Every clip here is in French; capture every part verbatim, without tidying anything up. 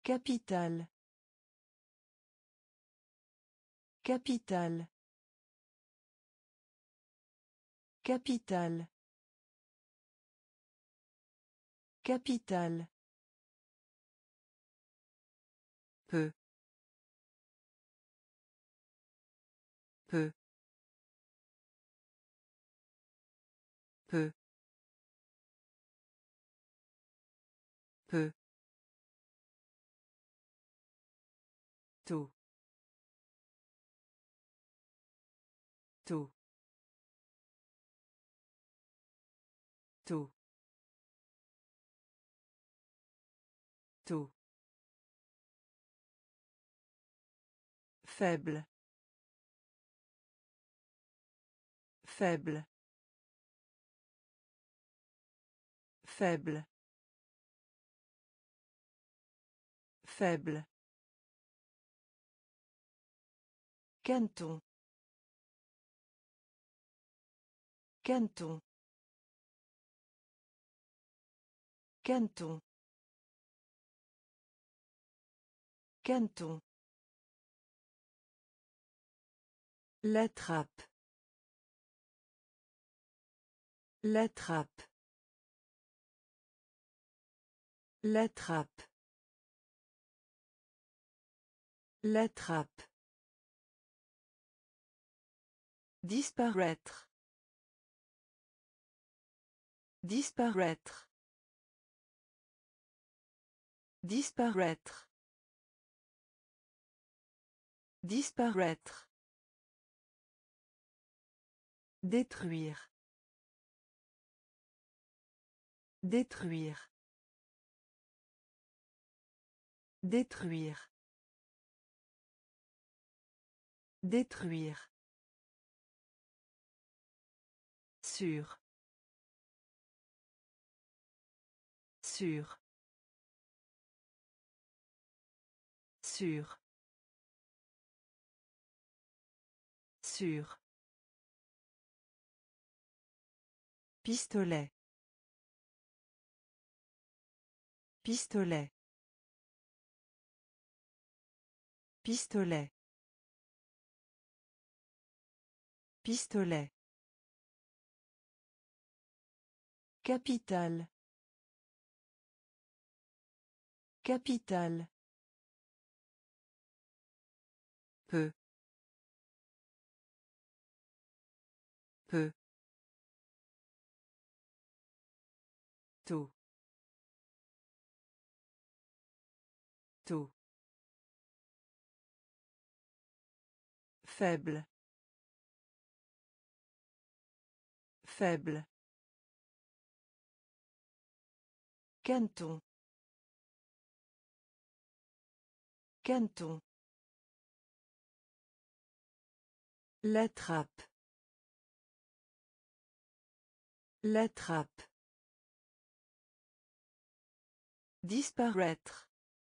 Capitale. Capitale. Capitale. Capitale. Peu. Peu. Peu. Peu. Tôt. Tôt. Tôt. Tôt. Faible. Faible. Faible. Faible. Canton. Canton. Canton. Canton. La trappe. La trappe. La trappe. La trappe. Disparaître. Disparaître. Disparaître. Disparaître. Détruire. Détruire. Détruire. Détruire. Sûr. Sûr. Sûr. Sûr. Pistolet. Pistolet. Pistolet. Pistolet. Capitale. Capitale. Peu. Peu. Tôt. Tôt. Faible. Faible. Canton. Canton. La trappe. La trappe. Disparaître.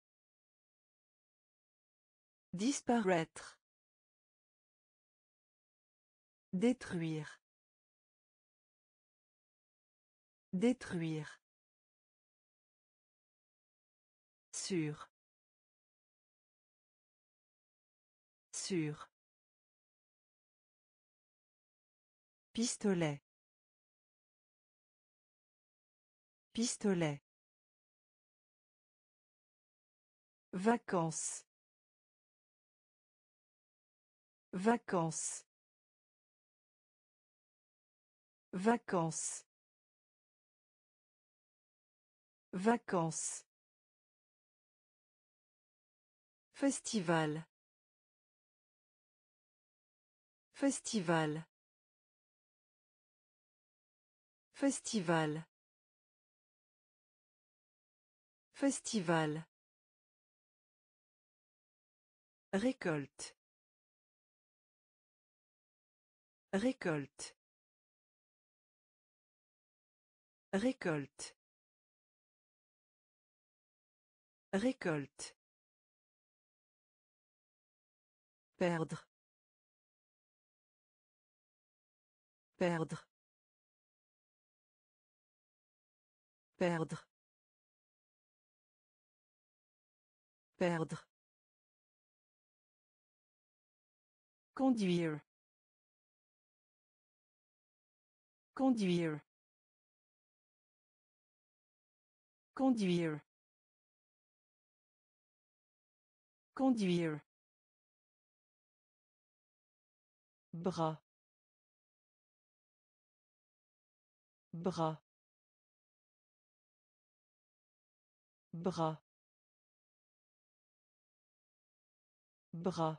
Disparaître. Détruire. Détruire. Sûr. Sûr. Pistolet. Pistolet. Vacances. Vacances. Vacances. Vacances. Festival. Festival. Festival. Festival. Récolte. Récolte. Récolte. Récolte. Perdre. Perdre. Perdre. Perdre. Conduire. Conduire. Conduire. Conduire. Bras. Bras. Bras. Bras.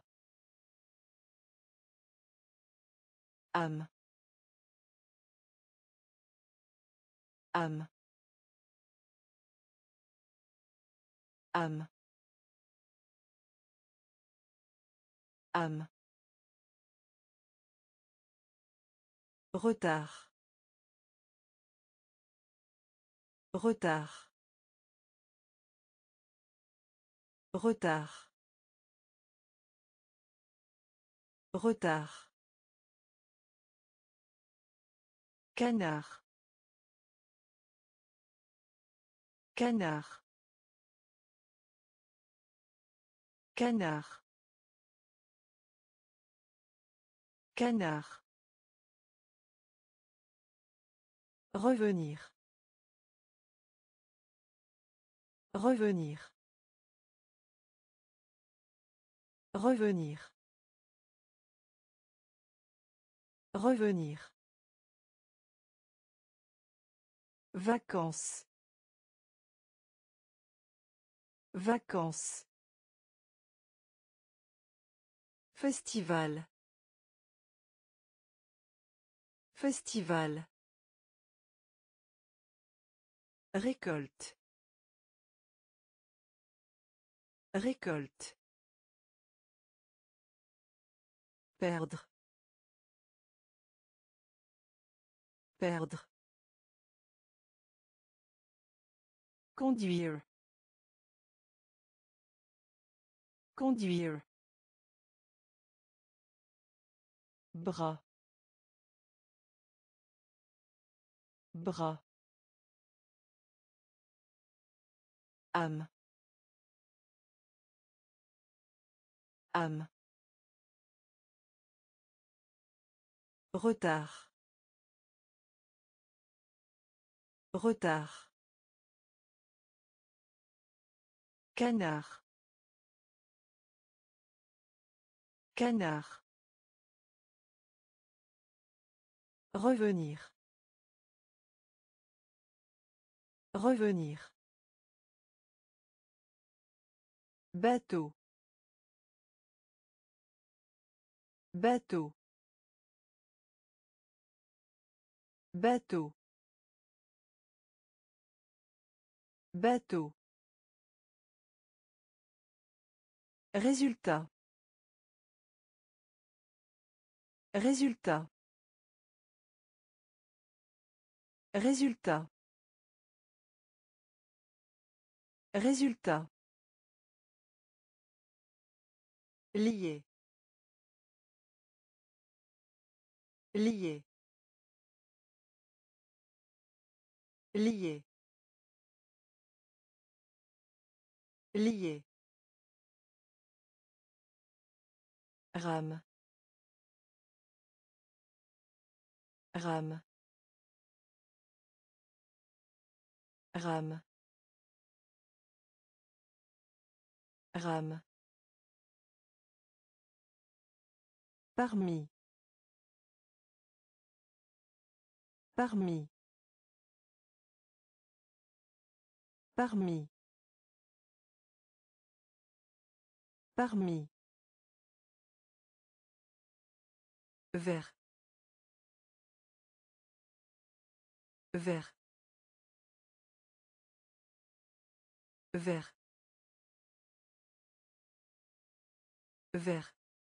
Âme. Âme. Âme. Âme. Retard. Retard. Retard. Retard. Canard. Canard. Canard. Canard. Revenir. Revenir. Revenir. Revenir. Vacances. Vacances. Festival. Festival. Récolte. Récolte. Perdre. Perdre. Conduire. Conduire. Bras. Bras. Âme. Âme. Retard. Retard. Canard. Canard. Revenir. Revenir. Bateau. Bateau. Bateau. Bateau. Résultat. Résultat. Résultat. Résultat. Lié. Lié. Lié. Lié. Rame. Rame. Rame. Rame. Parmi. Parmi. Parmi. Parmi. Vert. Vert. Vert. Vert.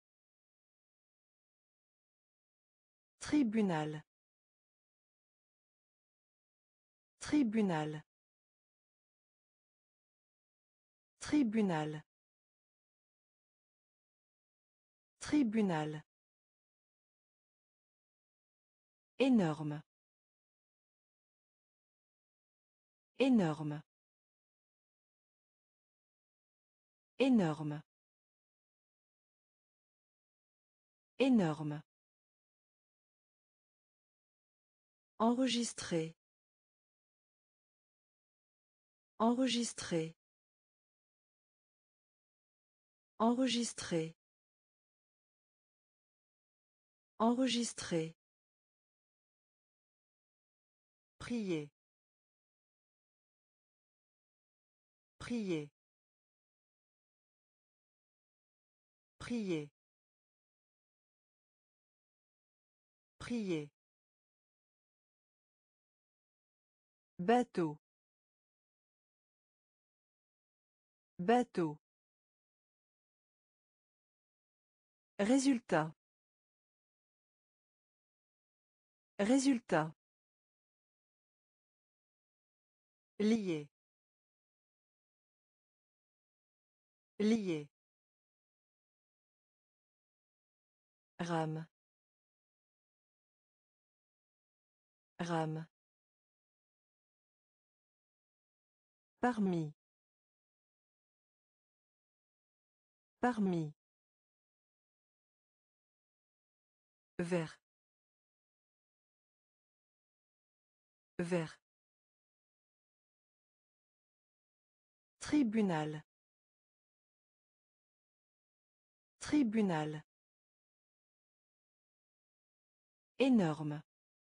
Tribunal. Tribunal. Tribunal. Tribunal. Énorme. Énorme. Énorme. Énorme. Enregistrer. Enregistrer. Enregistrer. Enregistrer. Prier. Prier. Prier. Prier. Bateau. Bateau. Résultat. Résultat. Lié. Lié. Rame. Rame. Parmi. Parmi. Vert. Vert. Tribunal. Tribunal. Énorme.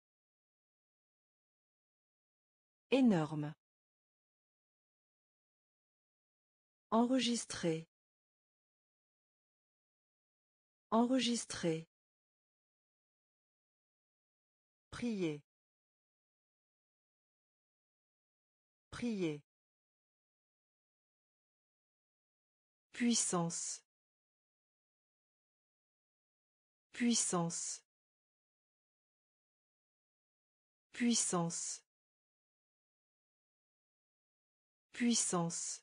Énorme. Enregistrer. Enregistrer. Prier. Prier. Puissance. Puissance. Puissance. Puissance.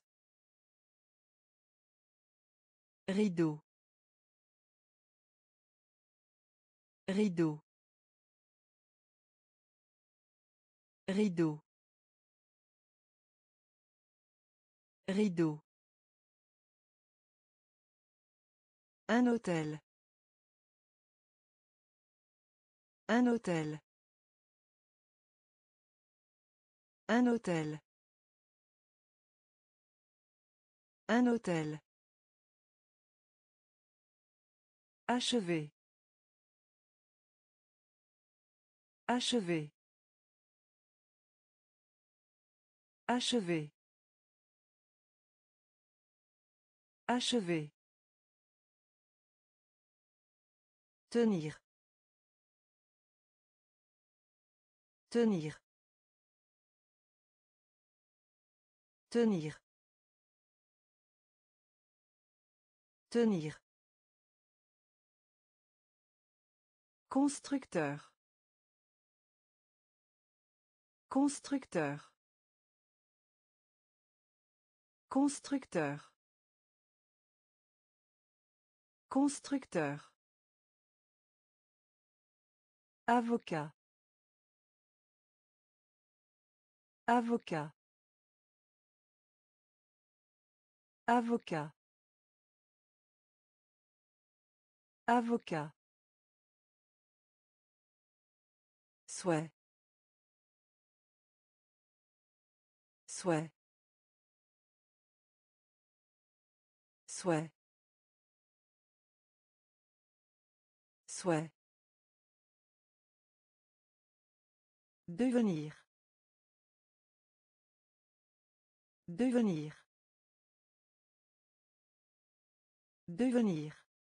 Rideau. Rideau. Rideau. Rideau. Un hôtel. Un hôtel. Un hôtel. Un hôtel. Achever. Achever. Achever. Achever. Tenir. Tenir. Tenir. Tenir. Constructeur. Constructeur. Constructeur. Constructeur. Avocat. Avocat. Avocat. Avocat. Souhait. Souhait. Souhait. Souhait. Devenir. Devenir. Devenir.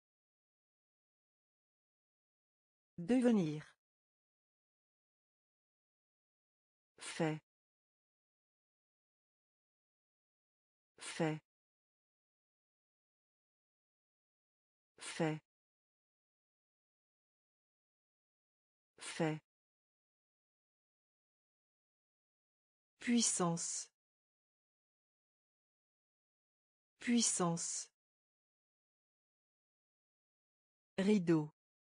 Devenir. Fait. Fait. Fait. Fait. Puissance. Puissance. Rideau.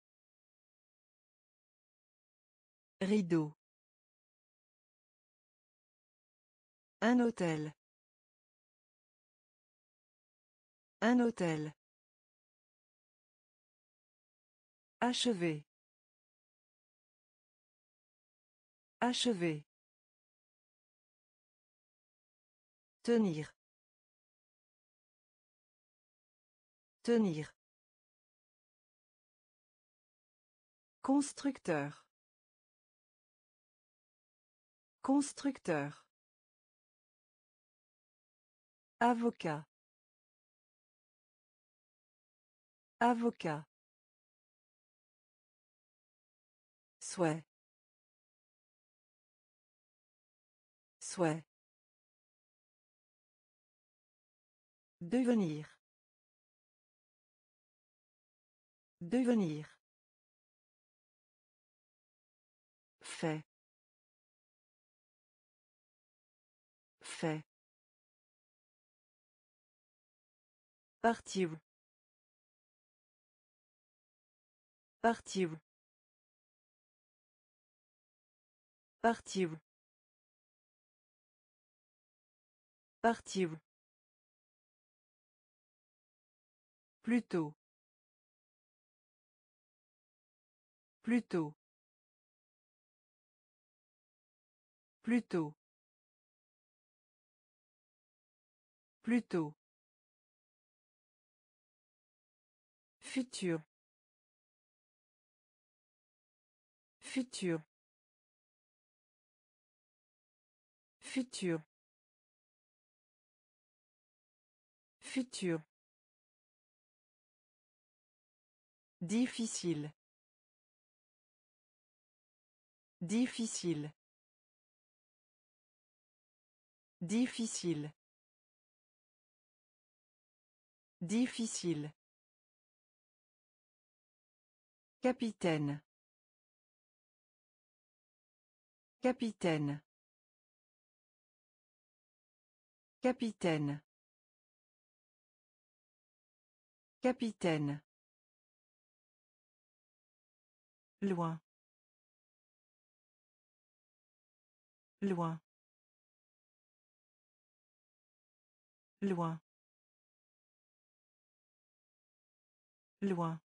Rideau. Un hôtel. Un hôtel. Achever. Achever. Tenir. Tenir. Constructeur. Constructeur. Avocat. Avocat. Souhait. Souhait. Devenir. Devenir. Fait. Fait. Partir. Partir. Partir. Partir. Plutôt. Plutôt. Plutôt. Plutôt. Futur. Futur. Futur. Futur. Difficile. Difficile. Difficile. Difficile. Capitaine. Capitaine. Capitaine. Capitaine. Loin. Loin. Loin. Loin.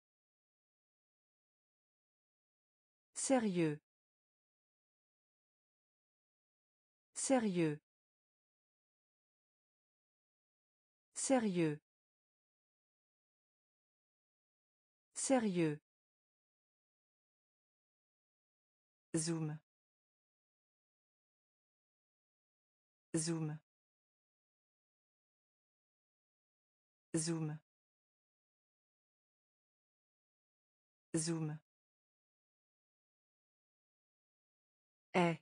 Sérieux. Sérieux. Sérieux. Sérieux. Zoom. Zoom. Zoom. Zoom. Est.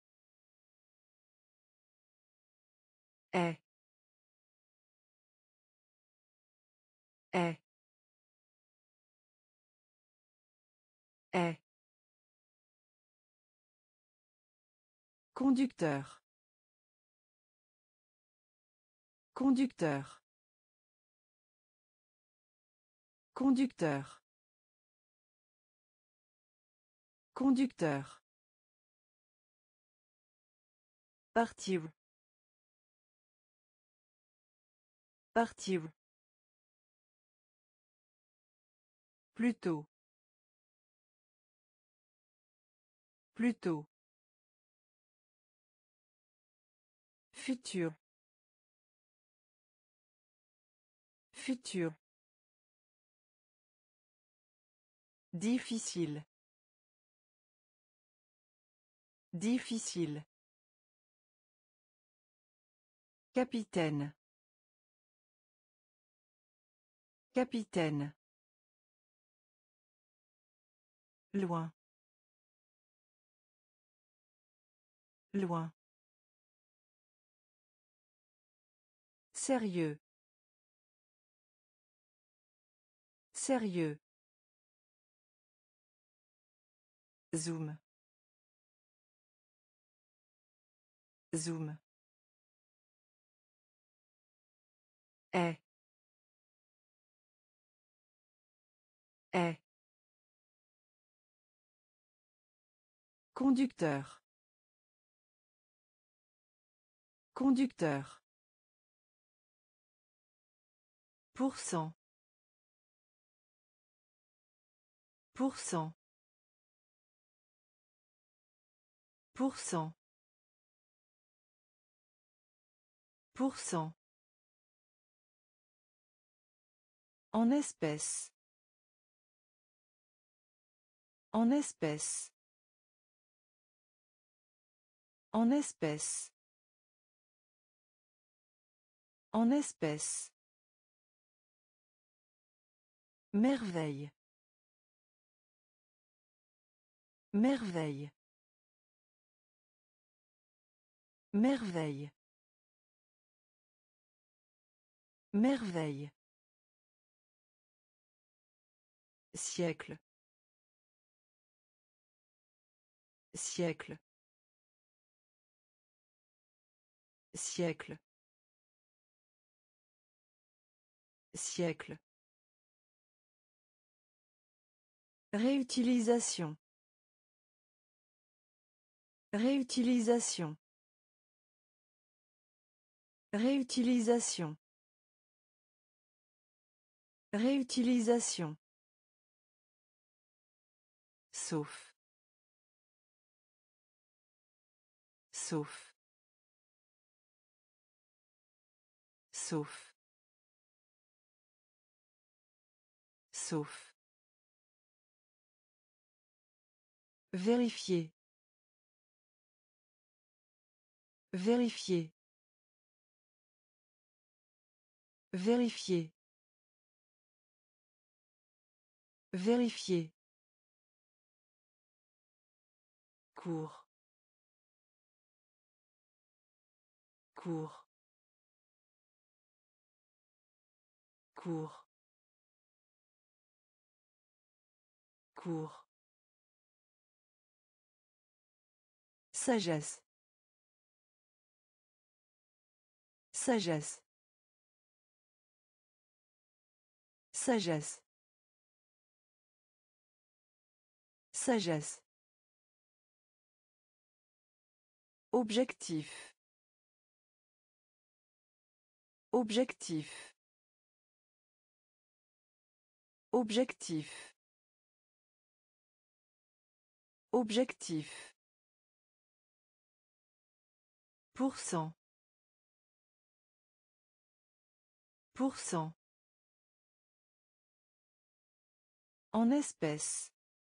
Est. Est. Est. Conducteur. Conducteur. Conducteur. Conducteur. Partir. Partir. Plutôt. Plutôt. Futur. Futur. Difficile. Difficile. Capitaine. Capitaine. Loin. Loin. Sérieux. Sérieux. Zoom. Zoom. Est. Est. Conducteur. Conducteur. Pour cent. Pour cent. Pour cent. Pour cent. En espèce. En espèce. En espèce. En espèce. Merveille. Merveille. Merveille. Merveille. Siècle. Siècle. Siècle. Siècle. Réutilisation. Réutilisation. Réutilisation. Réutilisation. Sauf. Sauf. Sauf. Sauf. Vérifier. Vérifier. Vérifier. Vérifier. Cours. Cours. Cours. Cours. Sagesse. Sagesse. Sagesse. Sagesse. Objectif. Objectif. Objectif. Objectif. Pour cent. Pour cent. En espèce.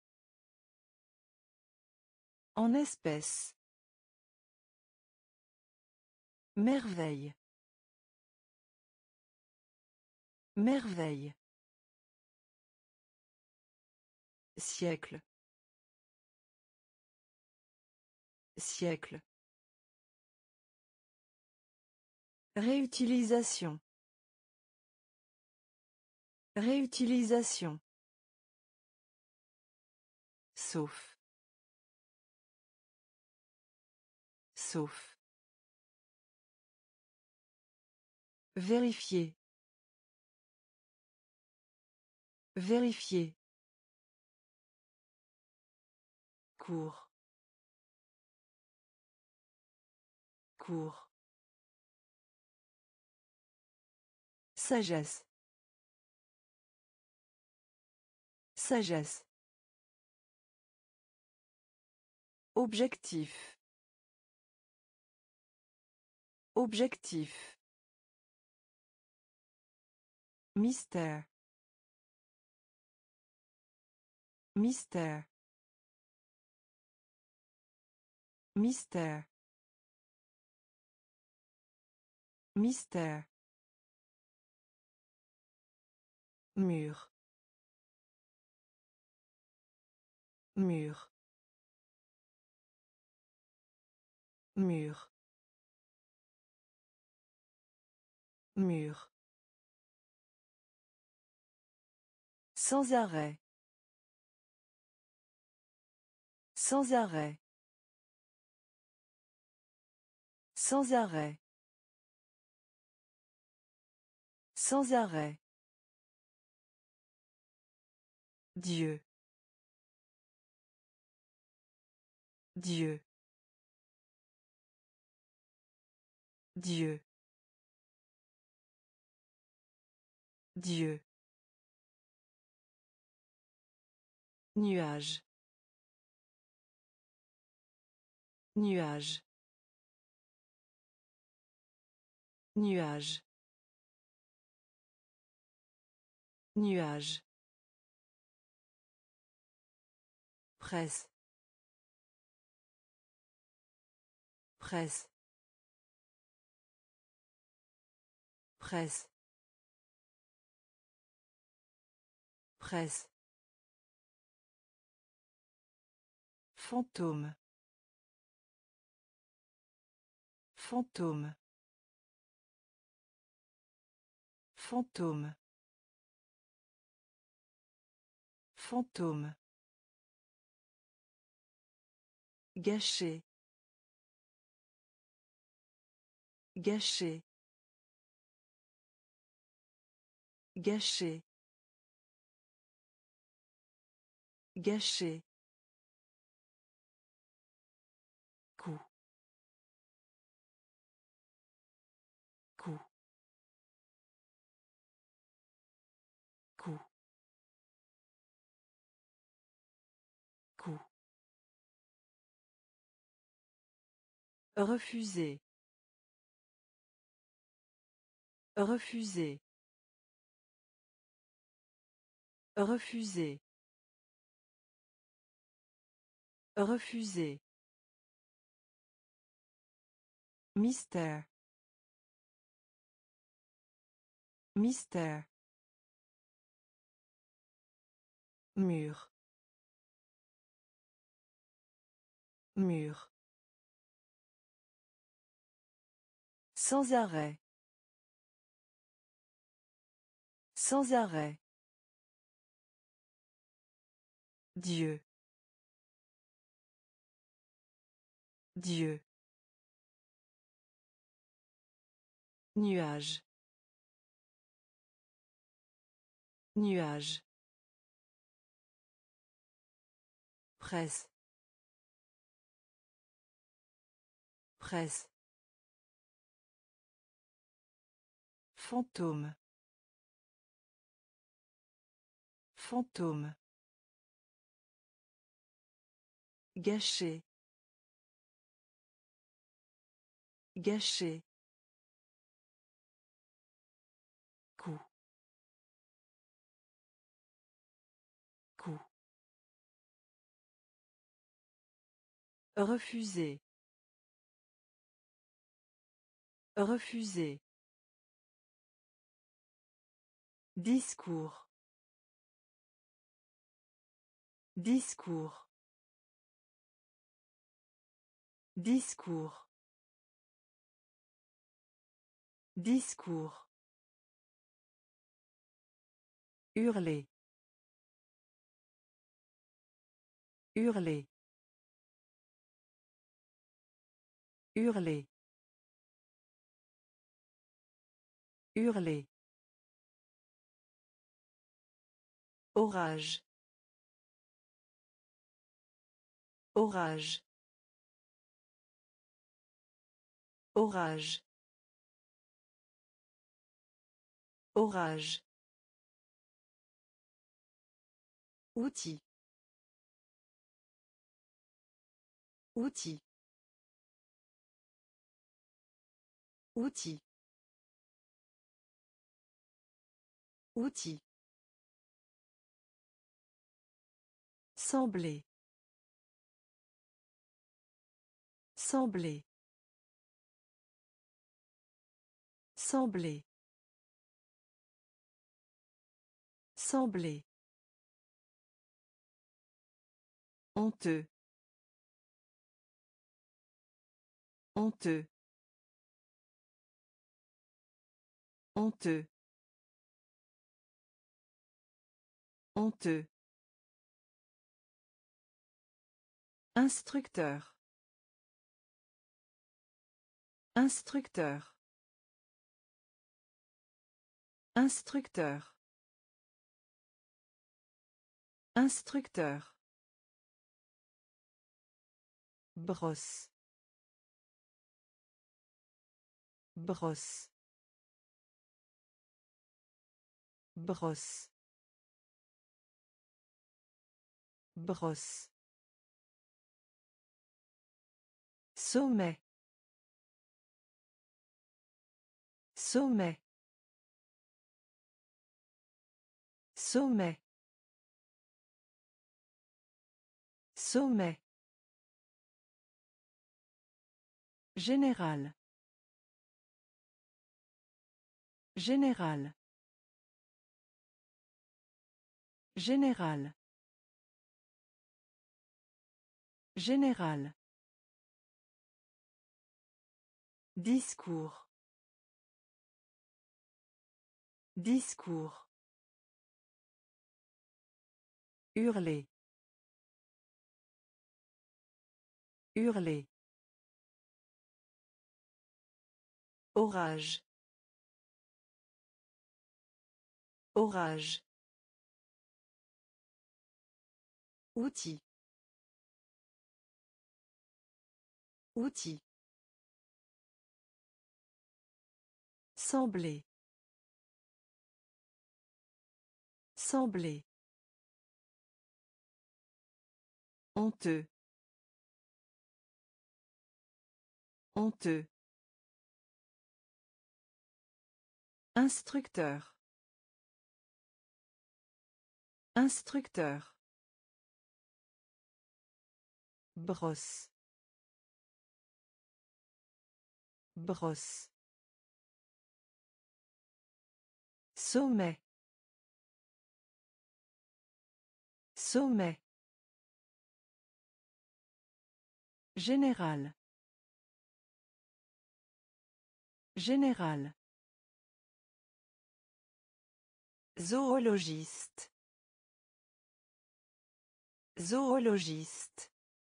En espèce. Merveille. Merveille. Siècle. Siècle. Réutilisation. Réutilisation. Sauf. Sauf. Vérifier. Vérifier. Cours. Cours. Sagesse. Sagesse. Objectif. Objectif. Mystère. Mystère. Mystère. Mystère. Mur. Mur. Mur. Mur. Sans arrêt. Sans arrêt. Sans arrêt. Sans arrêt. Dieu. Dieu. Dieu. Dieu. Nuage. Nuage. Nuage. Nuage. Presse. Presse. Presse. Presse. Fantôme. Fantôme. Fantôme. Fantôme. Gâché. Gâché. Gâché. Gâché. Coup. Coup. Coup. Coup. Refuser. Refuser. Refuser. Refuser. Mystère. Mystère. Mur. Mur. Sans arrêt. Sans arrêt. Dieu. Dieu. Nuage. Nuage. Presse. Presse. Fantôme. Fantôme. Gâché. Gâché. Coup. Coup. Refuser. Refuser. Discours. Discours. Discours. Discours. Hurler. Hurler. Hurler. Hurler. Orage. Orage. Orage. Orage. Outil. Outil. Outil. Outil. Sembler. Sembler. Sembler. Sembler. Honteux. Honteux. Honteux. Honteux. Instructeur. Instructeur. Instructeur. Instructeur. Brosse. Brosse. Brosse. Brosse. Sommet. Sommet. Sommet. Sommet. Général. Général. Général. Général. Discours. Discours. Hurler. Hurler. Orage. Orage. Outil. Outil. Sembler. Sembler. Honteux. Honteux. Instructeur. Instructeur. Brosse. Brosse. Sommet. Sommet. Général. Général. Zoologiste. Zoologiste.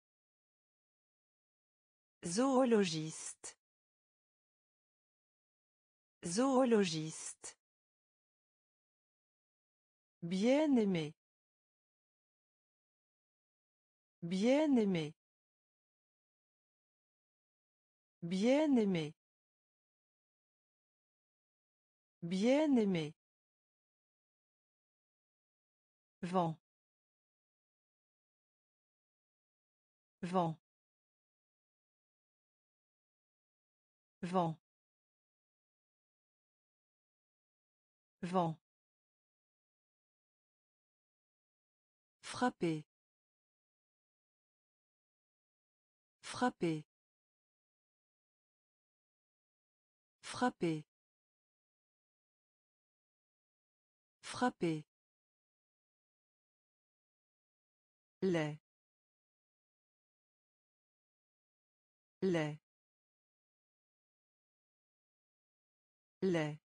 Zoologiste. Zoologiste. Bien-aimé. Bien-aimé. Bien-aimé. Bien-aimé. Vent. Vent. Vent. Vent. Frapper. Frapper. Frapper. Frapper. Lait. Lait. Lait.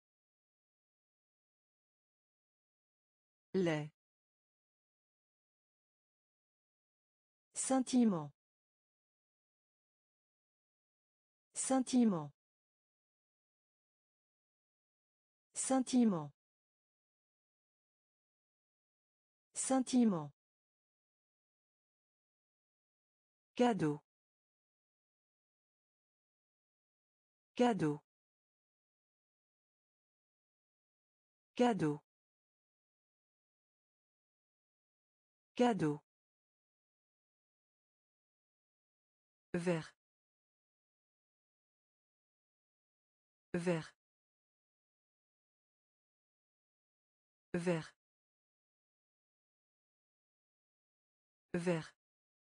Lait. Sentiment. Sentiment. Sentiment. Sentiment. Cadeau. Cadeau. Cadeau. Cadeau. Vert. Vert. Vert. Vert.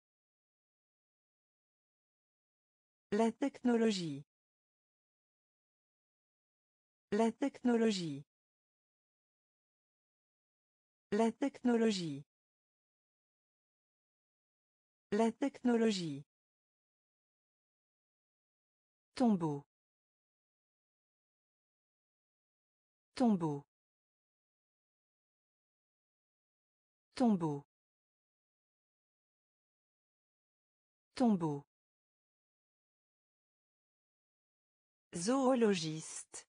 La technologie. La technologie. La technologie. La technologie. Tombeau. Tombeau. Tombeau. Tombeau. Zoologiste.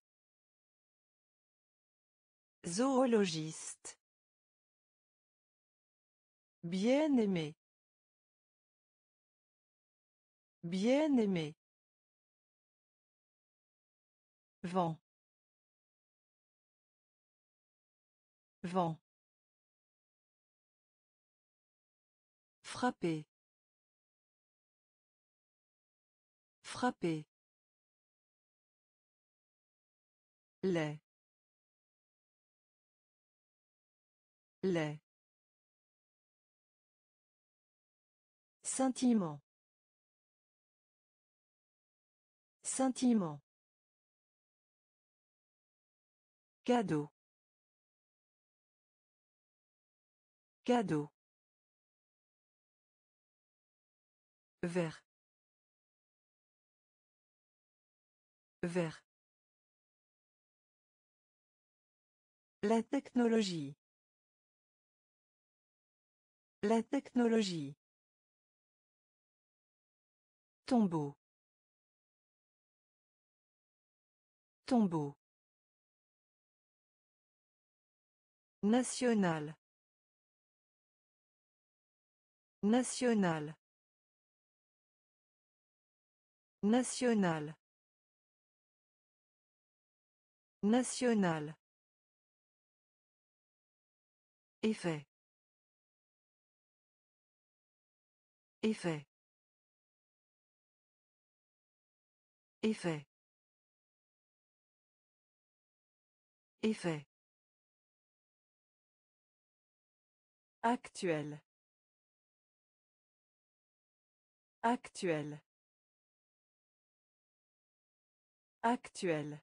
Zoologiste. Bien-aimé. Bien-aimé. Vent. Vent. Frapper. Frapper. Lait. Lait. Sentiment. Sentiment. Cadeau. Cadeau. Vert. Vert. La technologie. La technologie. Tombeau. Tombeau. National. National. National. National. Effet. Effet. Effet. Effet. Actuel. Actuel. Actuel.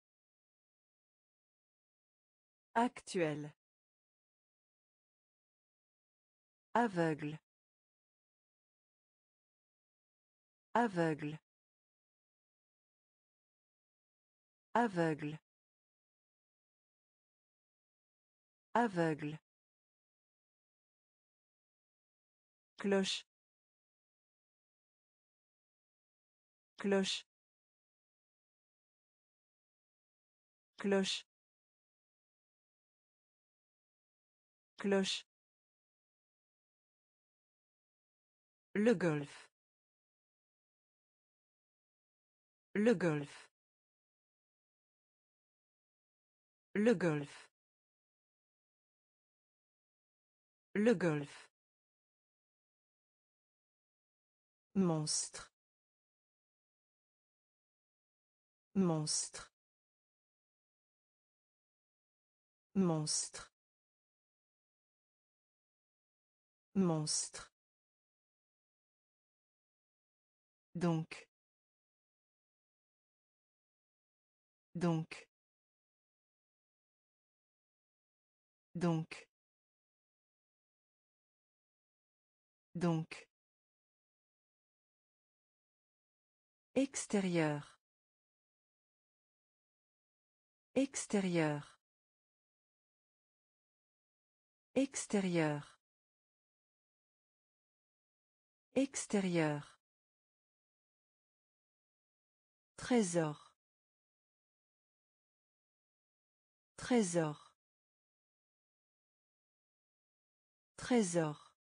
Actuel. Aveugle. Aveugle. Aveugle. Aveugle. Cloche. Cloche. Cloche. Cloche. Le golf. Le golf. Le golf. Le golf. Monstre. Monstre. Monstre. Monstre. Donc. Donc. Donc. Donc. Extérieur. Extérieur. Extérieur. Extérieur. Trésor. Trésor. Trésor.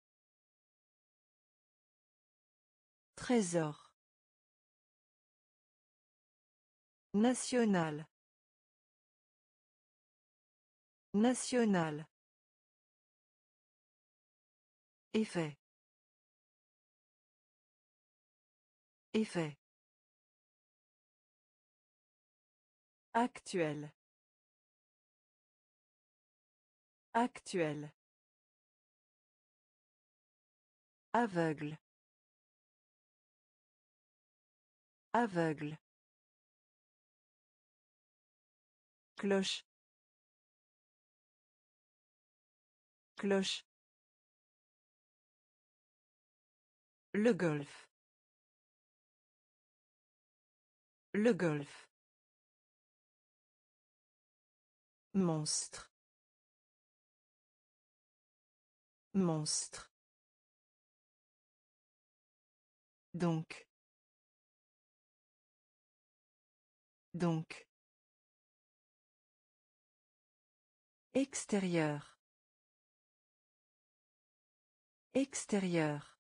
Trésor. National. National. Effet. Effet. Actuel. Actuel. Aveugle. Aveugle. Cloche. Cloche. Le golf. Le golf. Monstre. Monstre. Donc. Donc. Extérieur. Extérieur.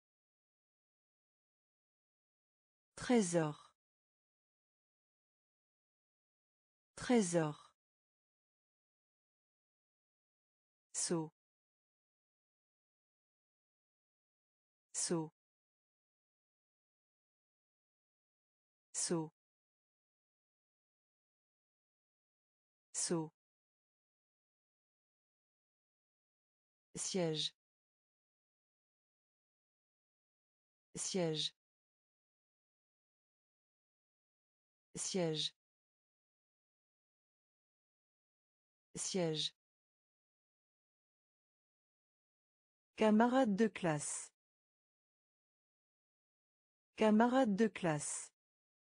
Trésor. Trésor. Saut. Saut. Saut. Saut. Siège. Siège. Siège. Siège. Camarade de classe. Camarade de classe.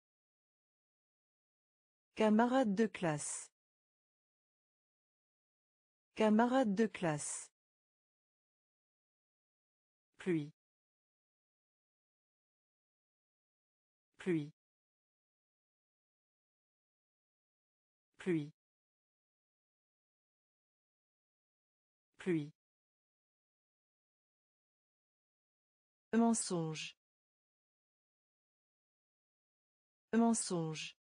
Camarade de classe. Camarade de classe. Pluie. Pluie. Pluie. Pluie. Mensonge. Mensonge.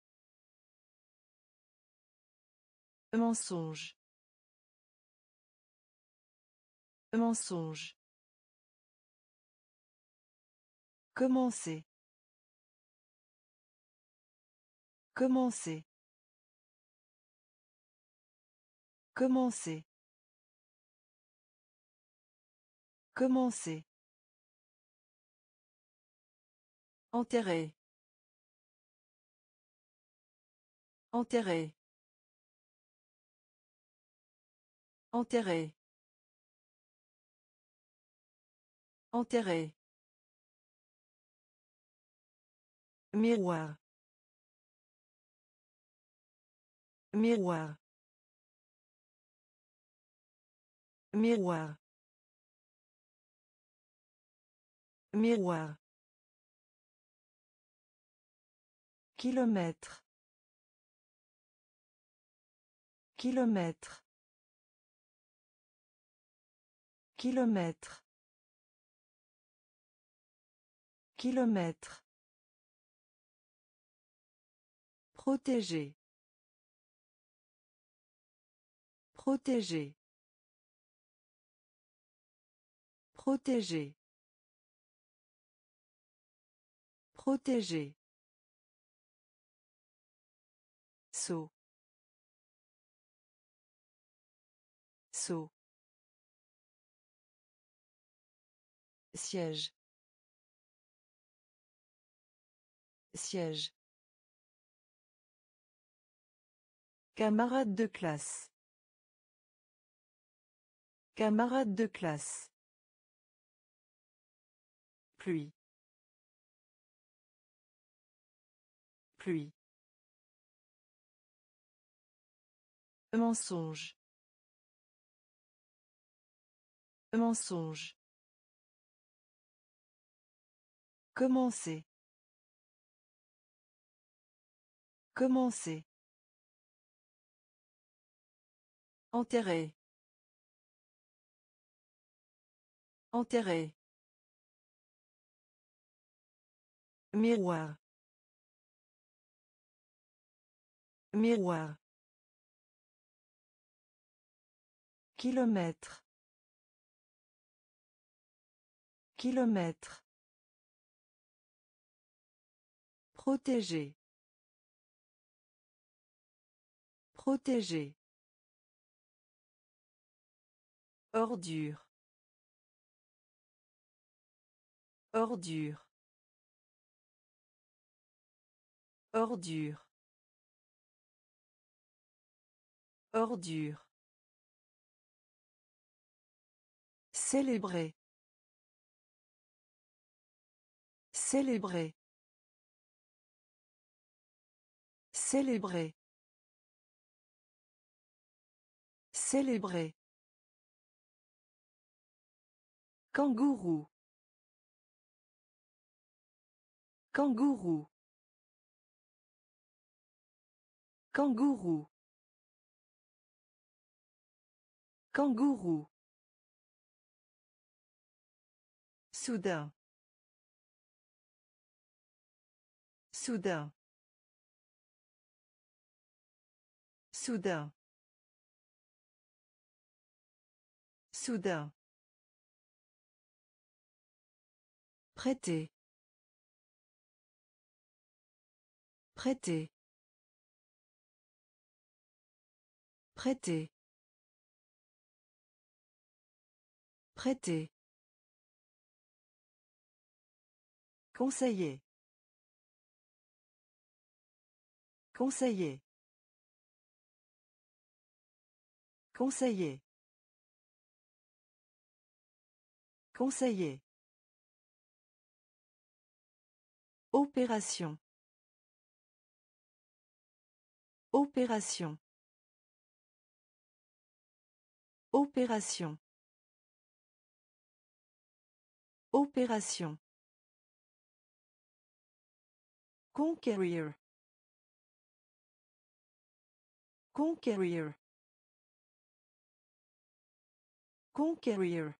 Mensonge. Mensonge. Commencer. Commencer. Commencer. Commencer. Enterrer. Enterrer. Enterrer. Enterrer. Miroir. Miroir. Miroir. Miroir. Kilomètre. Kilomètre. Kilomètre. Kilomètre. Protéger. Protéger. Protéger. Protéger. Saut. Saut. Siège. Siège. Camarade de classe. Camarade de classe. Pluie. Pluie. Mensonge. Mensonge. Commencer. Commencer. Enterrer. Enterrer. Miroir. Miroir. Kilomètre. Kilomètre. Protéger. Protéger. Ordure. Ordure. Ordure. Ordure. Célébrer. Célébrer. Célébrer. Célébrer. Kangourou. Kangourou. Kangourou. Kangourou. Soudain. Soudain. Soudain. Soudain. Prêter. Prêter. Prêter. Prêter. Conseiller. Conseiller. Conseiller. Conseiller. Opération. Opération. Opération. Opération. Conquérir. Conquérir. Conquérir.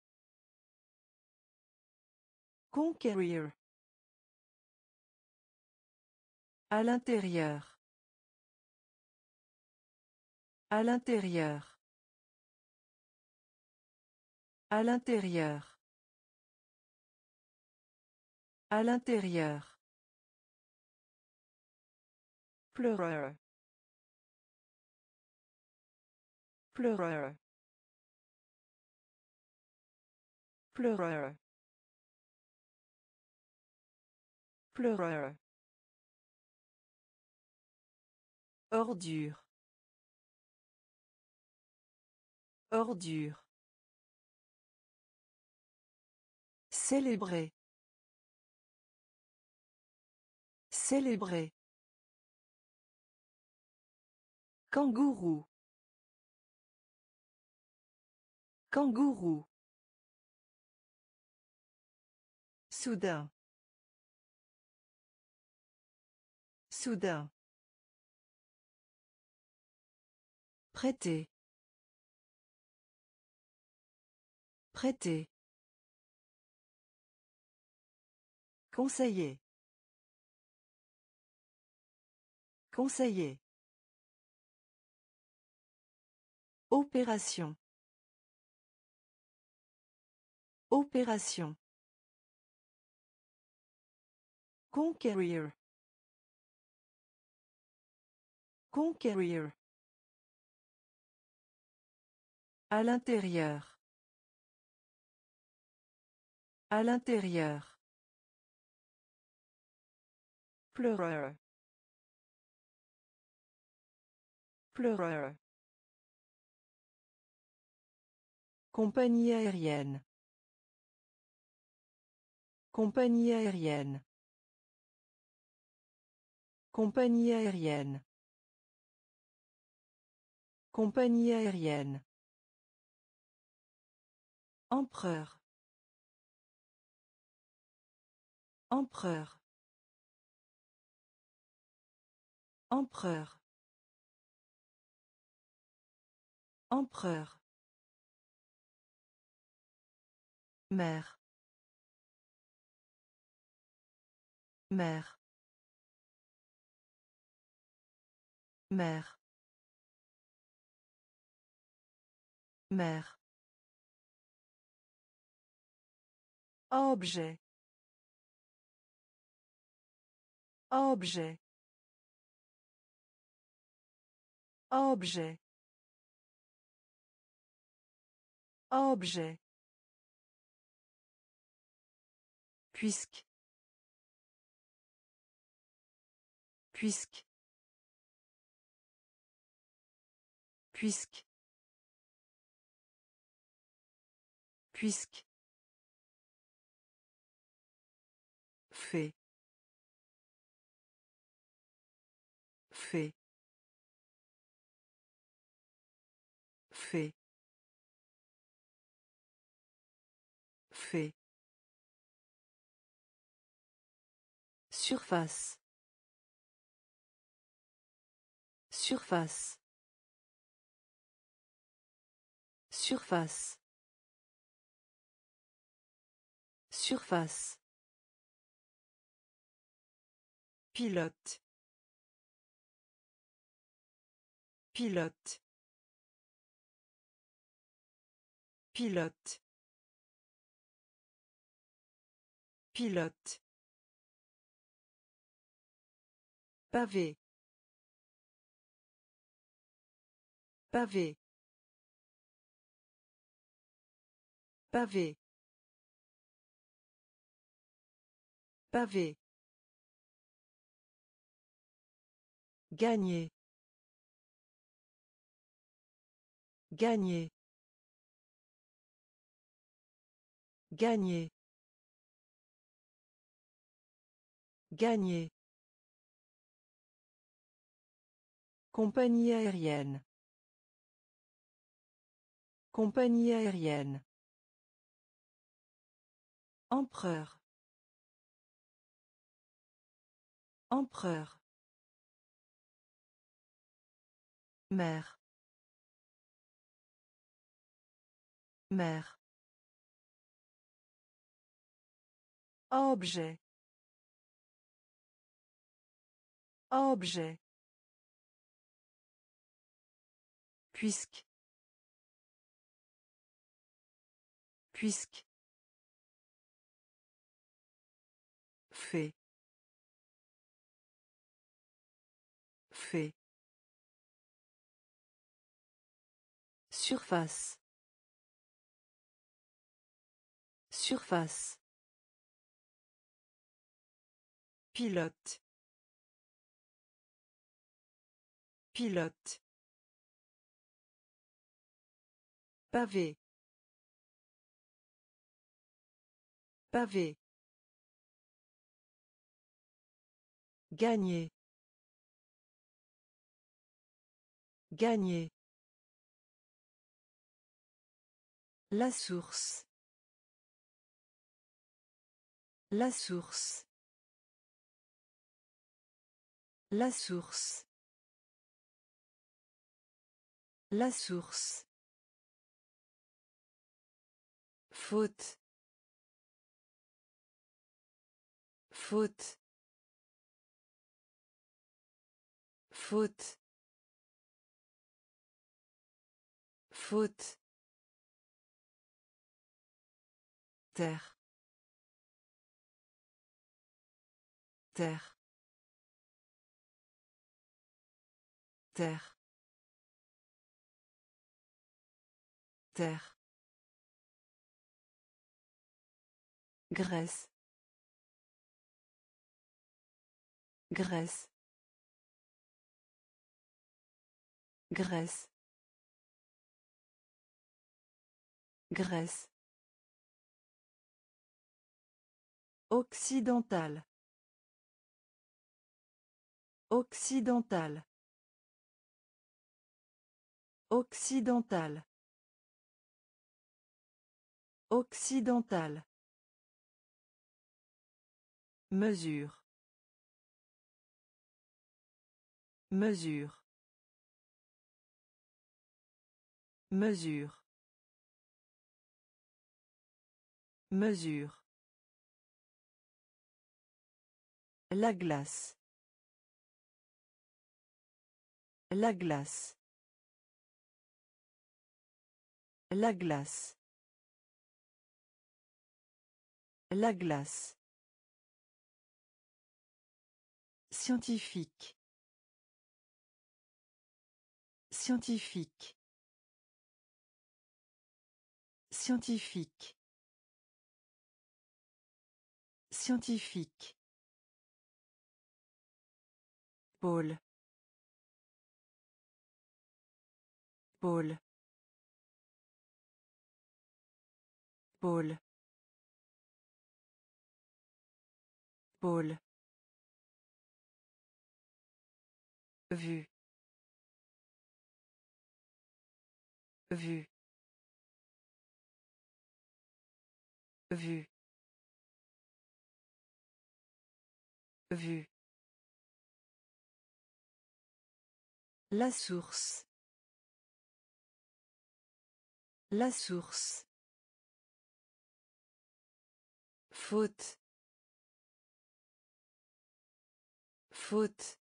Conquérir. À l'intérieur. À l'intérieur. À l'intérieur. À l'intérieur. Pleureur. Pleureur. Pleureur. Pleureur. Ordure. Ordure. Célébrer. Célébrer. Kangourou. Kangourou. Soudain. Soudain. Prêter. Prêter. Conseiller. Conseiller. Opération. Opération. Conquérir. Conquérir. À l'intérieur. À l'intérieur. Pleureur. Pleureur. Compagnie aérienne. Compagnie aérienne. Compagnie aérienne. Compagnie aérienne. Empereur. Empereur. Empereur. Empereur. Mère. Mère. Mère. Mère. Objet. Objet. Objet. Objet. Puisque. Puisque. Puisque. Puisque. Fait. Fait. Fait. Fait. Surface. Surface. Surface. Surface. Pilote. Pilote. Pilote. Pilote. Pavé. Pavé. Pavé. Pavé. Gagner. Gagner. Gagner. Gagner. Compagnie aérienne. Compagnie aérienne. Empereur. Empereur. Mère. Mère. Objet. Objet. Puisque. Puisque. Fait. Fait. Surface. Surface. Pilote. Pilote. Pavé. Pavé. Gagner. Gagner. La source. La source. La source. La source. Faute. Faute. Faute. Faute. Terre. Terre. Terre. Terre. Graisse. Graisse. Graisse. Graisse. Occidental. Occidental. Occidental. Occidental. Mesure. Mesure. Mesure. Mesure. La glace. La glace. La glace. La glace. Scientifique. Scientifique. Scientifique. Scientifique. Pôle. Pôle. Pôle. Pôle. Vue. Vue. Vue. Vue. La source. La source. Faute. Faute.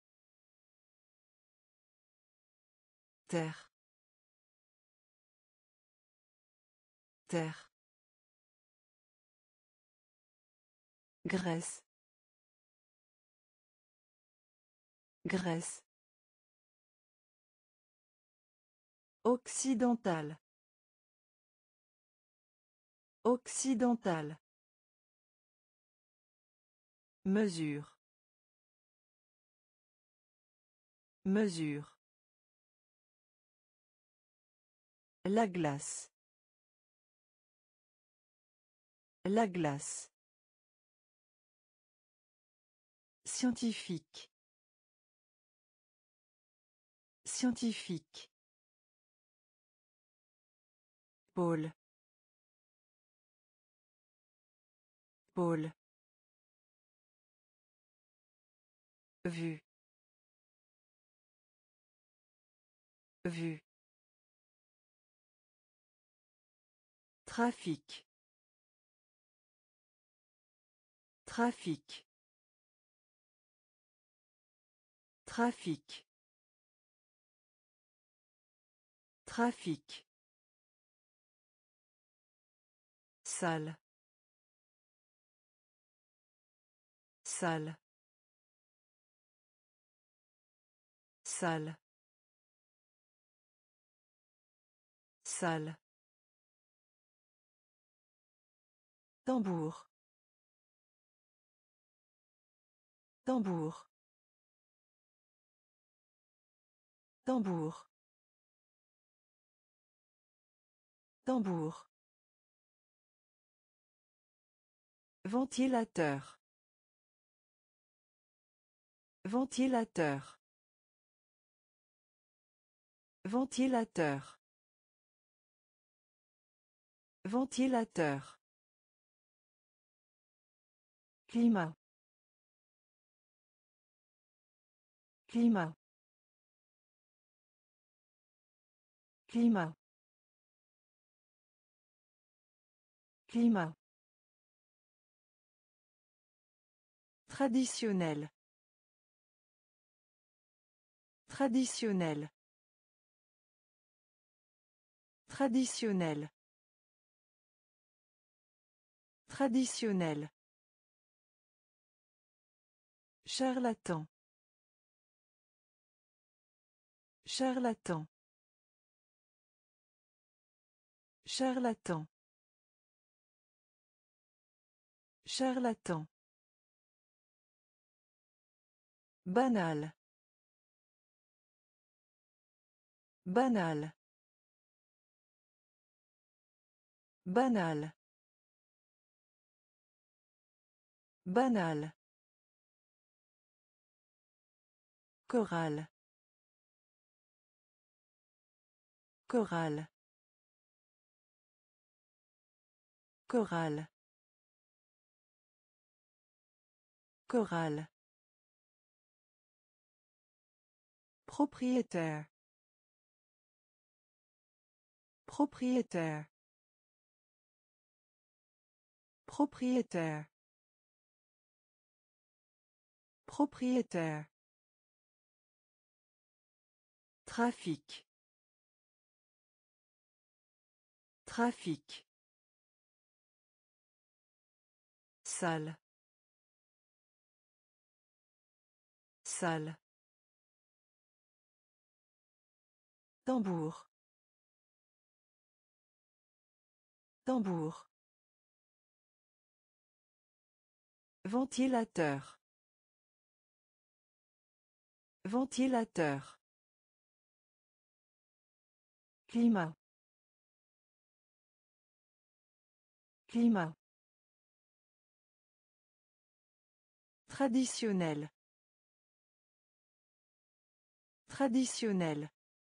Terre. Artère. Graisse. Graisse. Occidental. Occidental. Mesure. Mesure. La glace. La glace. Scientifique. Scientifique. Pôle. Pôle. Vue. Vue. Trafic. Trafic. Trafic. Trafic. Salle. Salle. Salle. Salle. Tambour. Tambour. Tambour. Tambour. Ventilateur. Ventilateur. Ventilateur. Ventilateur. Climat. Climat. Climat. Climat. Traditionnel. Traditionnel. Traditionnel. Traditionnel. Charlatan. Charlatan. Charlatan. Charlatan. Banal. Banal. Banal. Banal. Chorale. Chorale. Chorale. Chorale. Propriétaire. Propriétaire. Propriétaire. Propriétaire. Trafic. Trafic. Salle. Salle. Tambour. Tambour. Ventilateur. Ventilateur. Climat. Climat. Traditionnel. Traditionnel.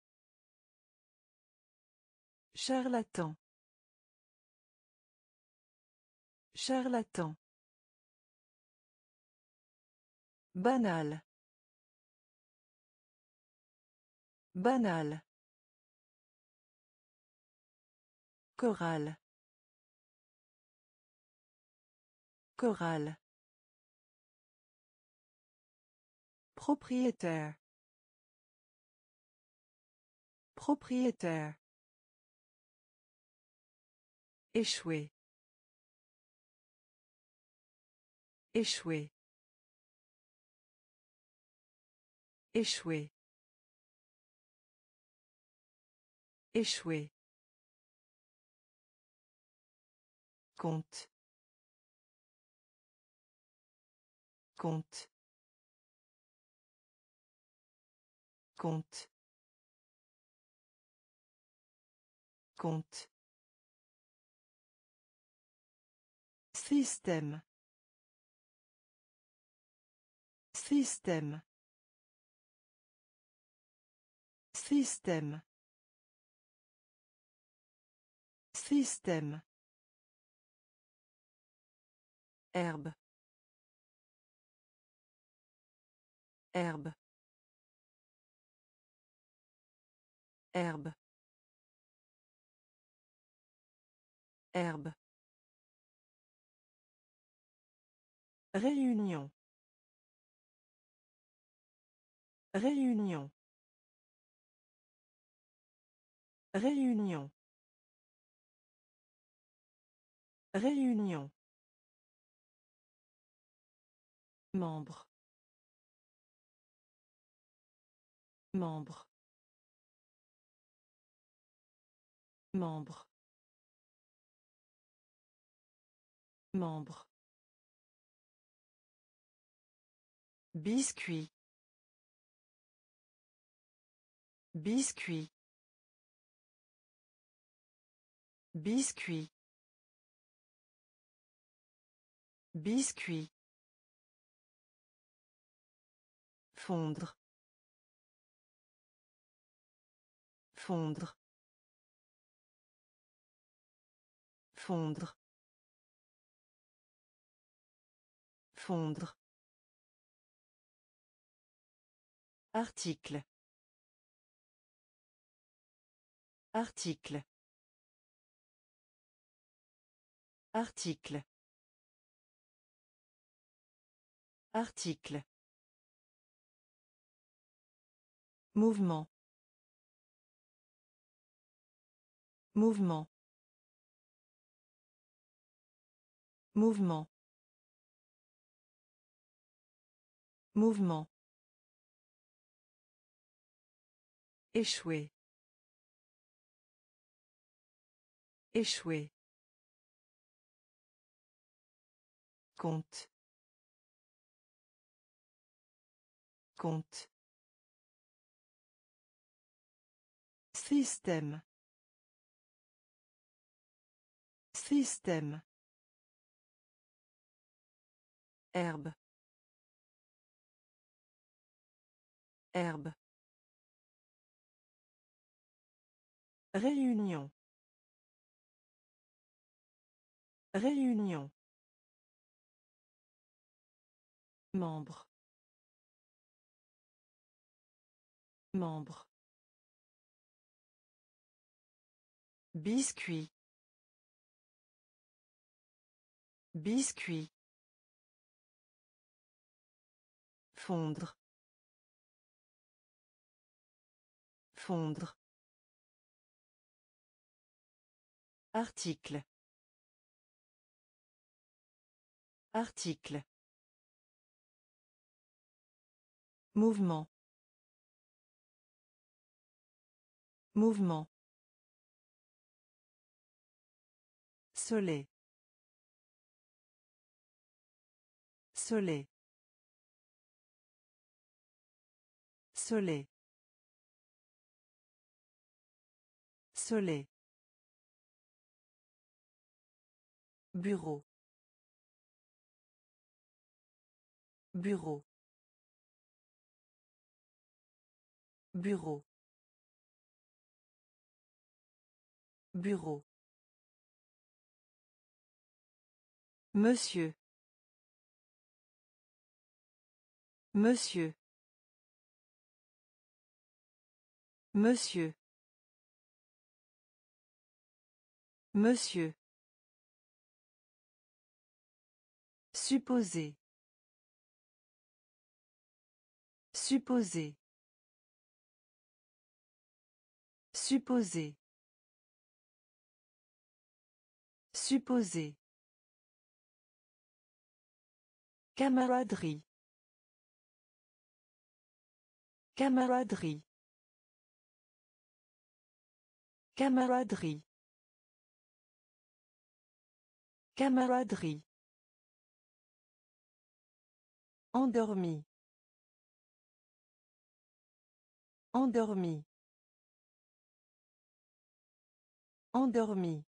Charlatan. Charlatan. Banal. Banal. Chorale. Chorale. Propriétaire. Propriétaire. Échouer. Échouer. Échouer. Échouer. Compte. Compte. Compte. Compte. Système. Système. Système. Système. Herbe. Herbe. Herbe. Herbe. Réunion. Réunion. Réunion. Réunion. Membre. Membre. Membre. Membre. Biscuit. Biscuit. Biscuit. Biscuit. Fondre. Fondre. Fondre. Fondre. Article. Article. Article. Article. Mouvement. Mouvement. Mouvement. Mouvement. Échouer. Échouer. Compte. Compte. Système. Système. Herbe. Herbe. Réunion. Réunion. Membre. Membre. Biscuit. Biscuit. Fondre. Fondre. Article. Article. Mouvement. Mouvement. Soleil. Soleil. Soleil. Soleil. Bureau. Bureau. Bureau. Bureau. Monsieur. Monsieur. Monsieur. Monsieur. Supposer. Supposer. Supposer. Supposer. Camaraderie. Camaraderie. Camaraderie. Camaraderie. Endormi. Endormi. Endormi.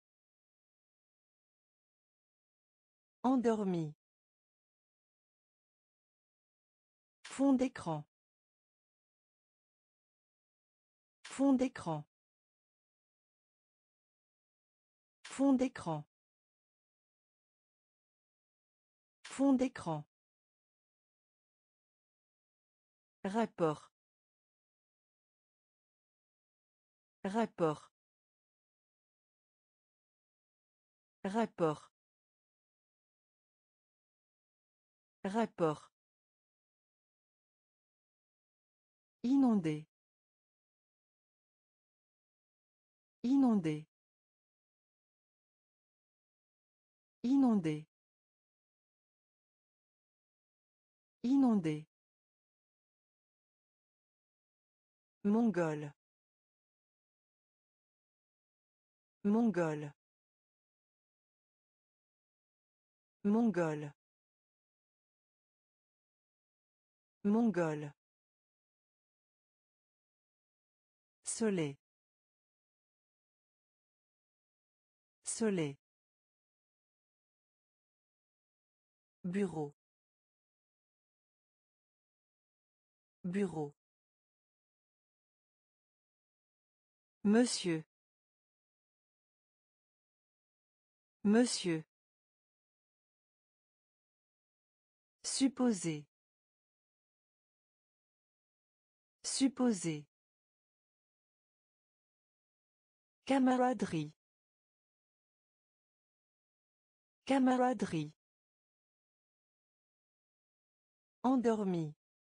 Endormi. Fond d'écran. Fond d'écran. Fond d'écran. Fond d'écran. Rapport. Rapport. Rapport. Rapport. Inondé. Inondé. Inondé. Inondé. Mongol. Mongol. Mongol. Mongol. Soleil. Soleil. Bureau. Bureau. Monsieur. Monsieur. Supposer. Supposer. Camaraderie. Camaraderie. Endormi.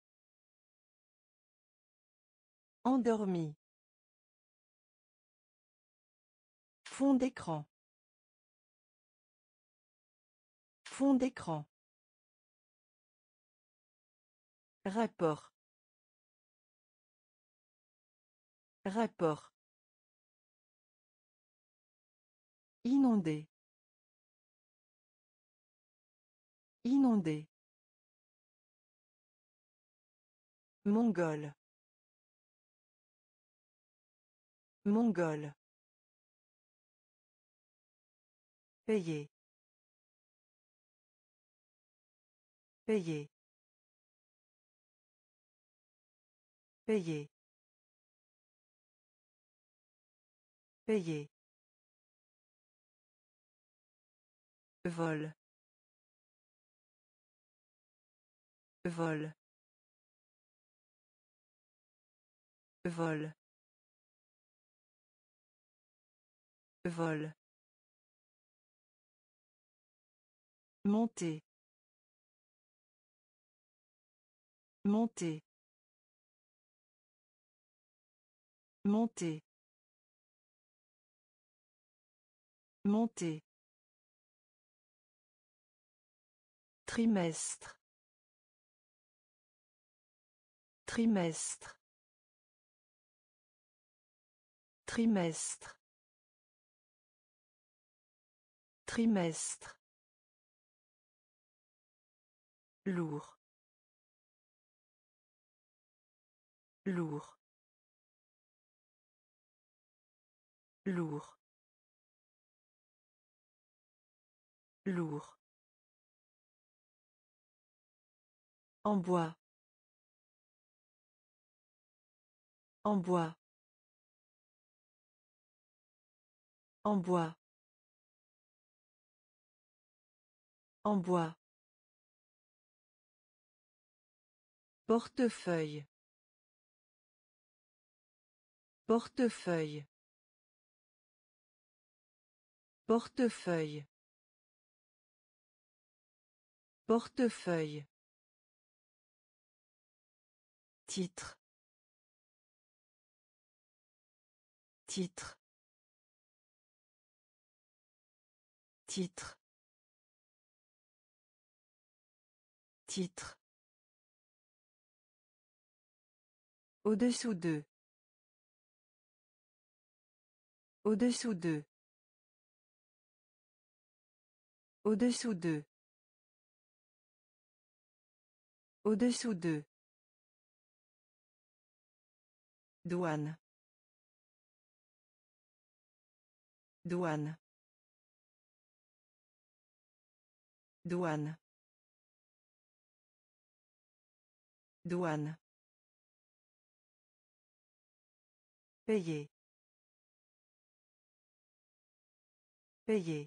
Endormi. Fond d'écran. Fond d'écran. Rapport. Rapport. Inondé. Inondé. Mongol. Mongol. Payer. Payer. Payer. Payer. Vol. Vol. Vol. Vol. Monter. Monter. Monter. Monter. Trimestre. Trimestre. Trimestre. Trimestre. Lourd. Lourd. Lourd. Lourd. En bois. En bois. En bois. En bois. Portefeuille. Portefeuille. Portefeuille. Portefeuille. Titre. Titre. Titre. Titre. Au-dessous d'eux. Au-dessous d'eux. Au-dessous d'eux. Au-dessous d'eux. Douane. Douane. Douane. Douane. Payer. Payer.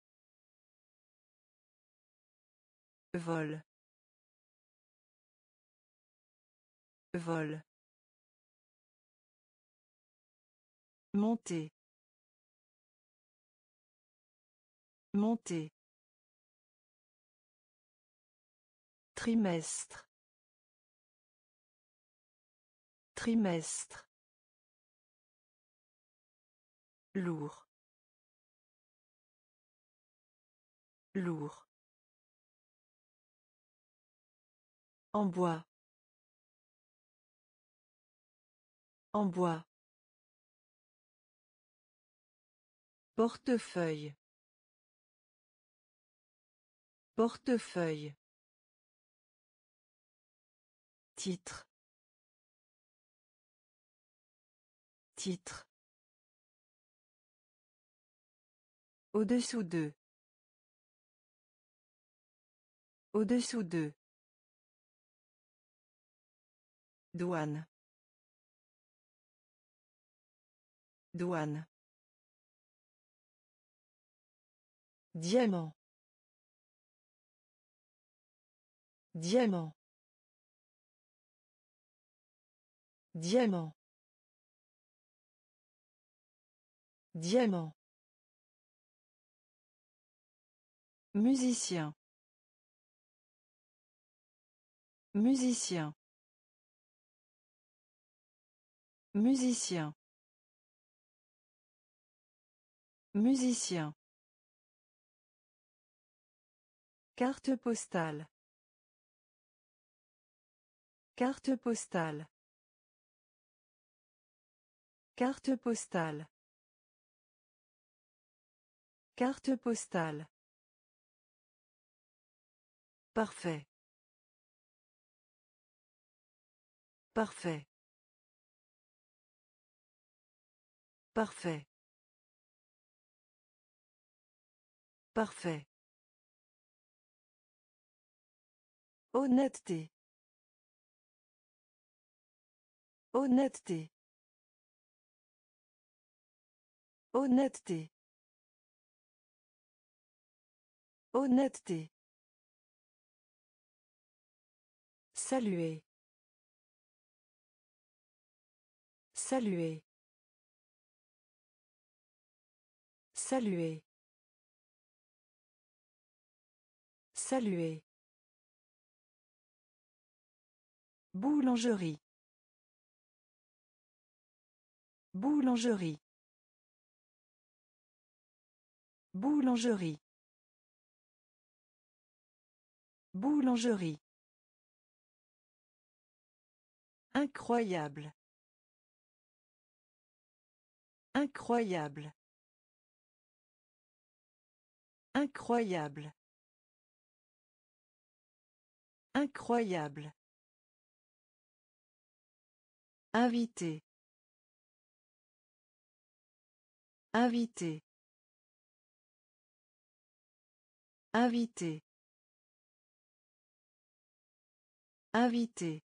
Vol. Vol. Monter. Monter. Trimestre. Trimestre. Lourd. Lourd. En bois. En bois. Portefeuille. Portefeuille. Titre. Titre. Au-dessous d'eux. Au-dessous d'eux. Douane. Douane. Diamant. Diamant. Diamant. Diamant. Musicien. Musicien. Musicien. Musicien. Carte postale. Carte postale. Carte postale. Carte postale. Parfait. Parfait. Parfait. Parfait. Honnêteté. Honnêteté. Honnêteté. Honnêteté. Saluer. Saluer. Saluer. Saluer. Boulangerie. Boulangerie. Boulangerie. Boulangerie. Incroyable. Incroyable. Incroyable. Incroyable. Invité. Invité. Invité. Invité.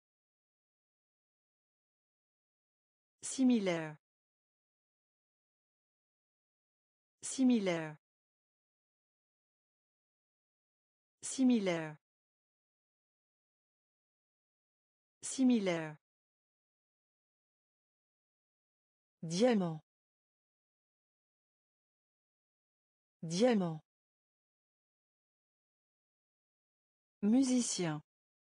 Similaire. Similaire. Similaire. Similaire. Diamant. Diamant. Musicien.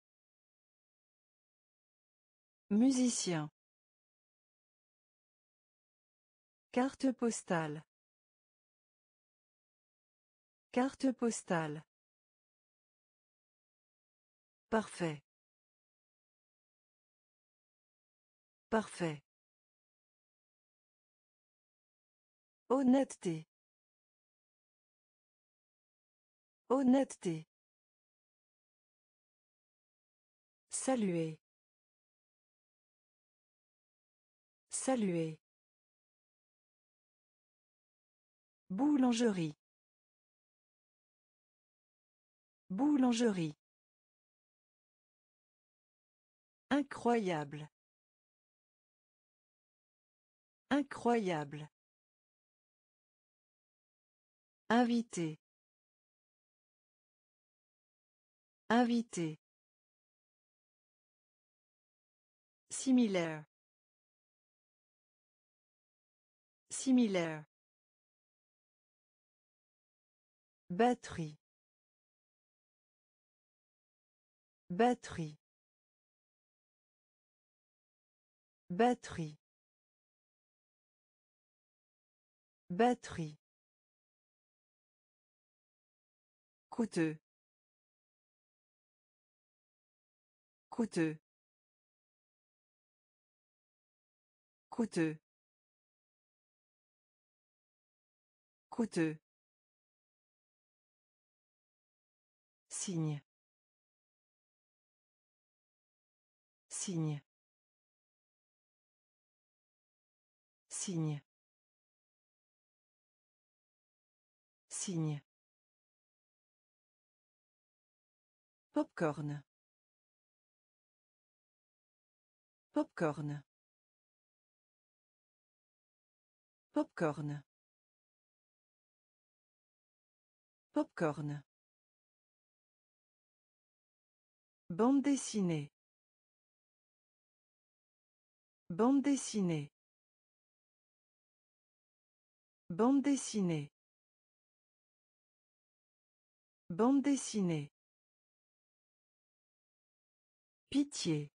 Musicien. Carte postale. Carte postale. Parfait. Parfait. Honnêteté. Honnêteté. Saluer. Saluer. Boulangerie. Boulangerie. Incroyable. Incroyable. Invité. Invité. Similaire. Similaire. Batterie. Batterie. Batterie. Batterie. Coûteux. Coûteux. Coûteux. Coûteux. Signe. Signe. Signe. Signe. Popcorn. Popcorn. Popcorn. Popcorn. Bande dessinée. Bande dessinée. Bande dessinée. Bande dessinée. Pitié.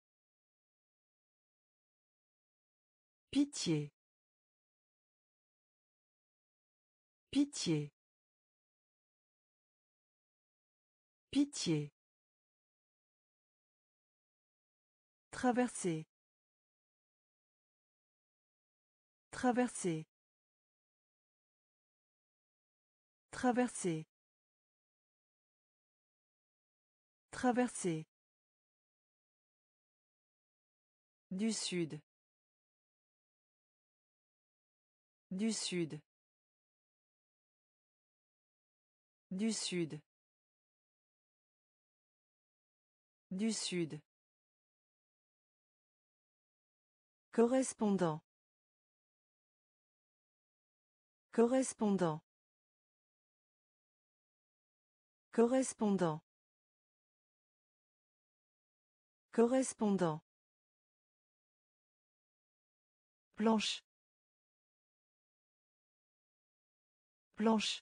Pitié. Pitié. Pitié. Traverser. Traverser. Traverser. Traverser. Du sud. Du sud. Du sud. Du sud. Correspondant. Correspondant. Correspondant. Correspondant. Planche. Planche.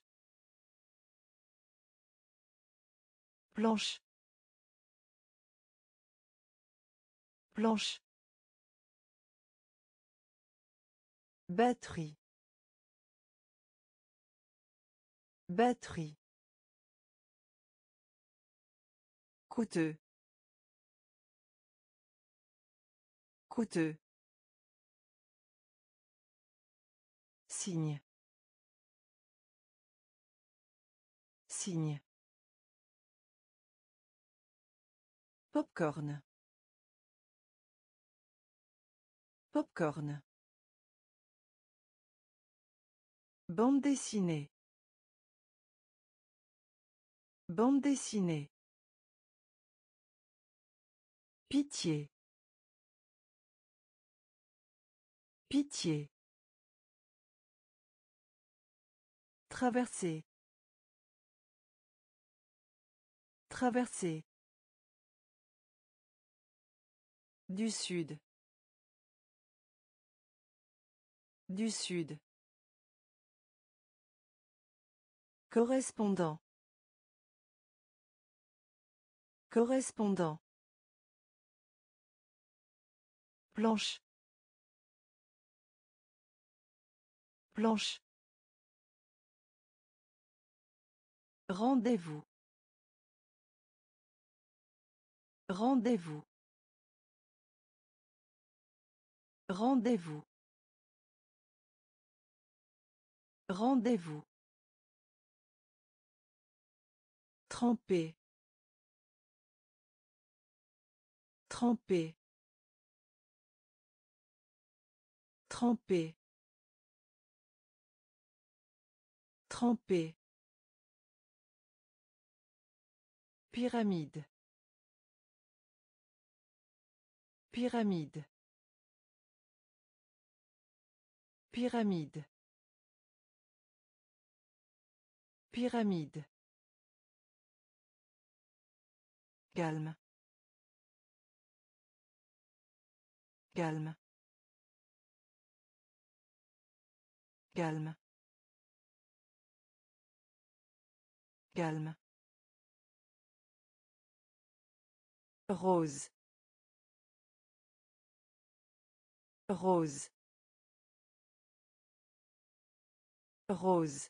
Planche. Planche. Batterie. Batterie. Coûteux. Coûteux. Signe. Signe. Popcorn. Popcorn. Bande dessinée. Bande dessinée. Pitié. Pitié. Traverser. Traverser. Du sud. Du sud. Correspondant. Correspondant. Planche. Planche. Rendez-vous. Rendez-vous. Rendez-vous. Rendez-vous. Tremper. Tremper. Tremper. Tremper. Pyramide. Pyramide. Pyramide. Pyramide. Calme. Calme. Calme. Calme. Rose. Rose. Rose.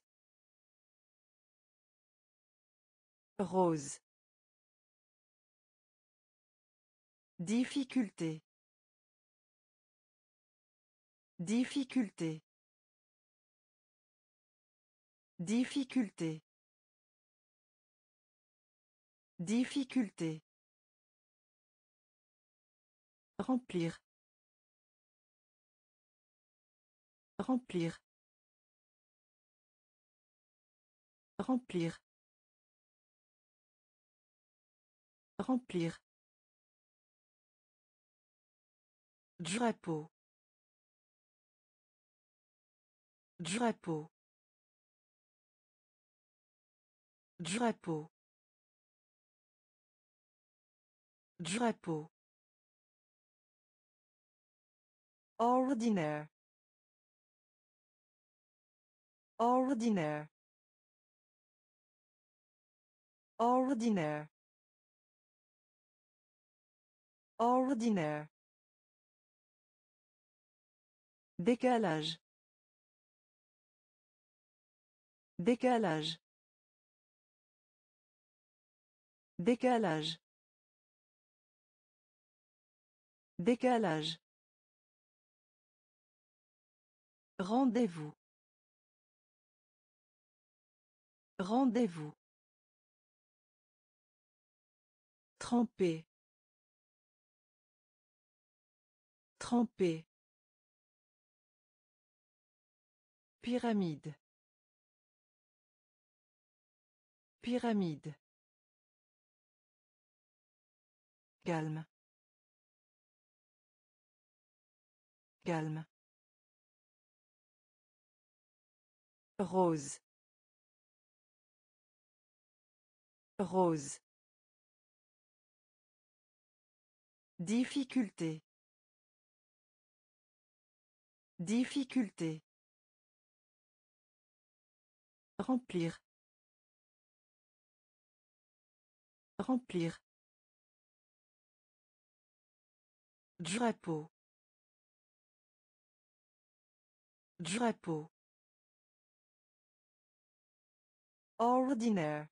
Rose. Difficulté. Difficulté. Difficulté. Difficulté. Remplir. Remplir. Remplir. Remplir. Drapeau. Drapeau. Drapeau. Drapeau. Ordinaire. Ordinaire. Ordinaire. Ordinaire. Décalage. Décalage. Décalage. Décalage. Rendez-vous. Rendez-vous. Tremper. Tremper. Pyramide. Pyramide. Calme. Calme. Rose. Rose. Difficulté. Difficulté. Remplir. Remplir. Drapeau. Drapeau. Ordinaire.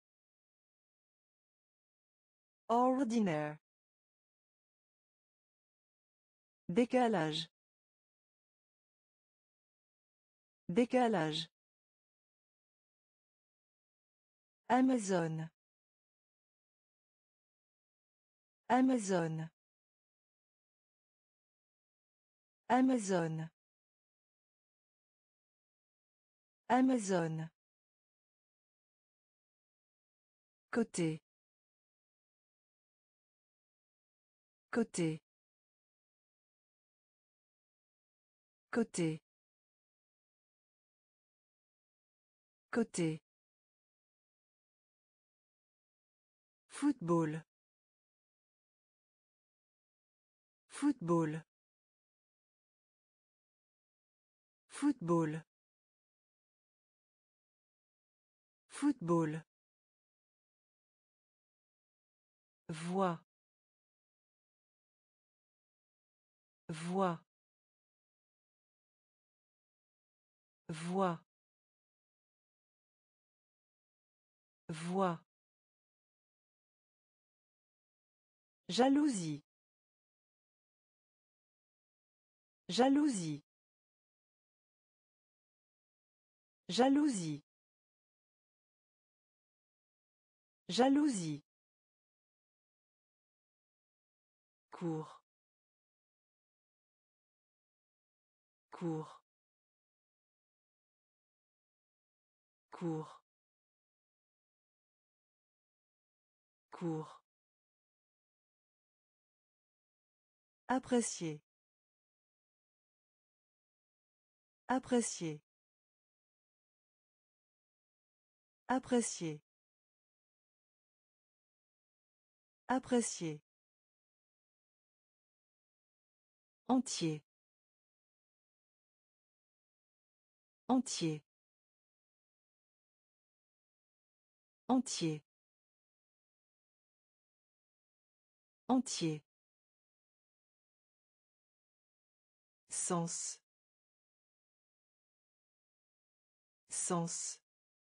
Ordinaire. Décalage. Décalage. Amazon. Amazon. Amazon. Amazon. Côté. Côté. Côté. Côté. Football. Football. Football. Football. Voix. Voix. Voix. Voix. Jalousie. Jalousie. Jalousie. Jalousie. Cours. Cours. Cours. Cours. Apprécier. Apprécier. Apprécier. Apprécier. Entier. Entier. Entier. Entier. Sens. Sens.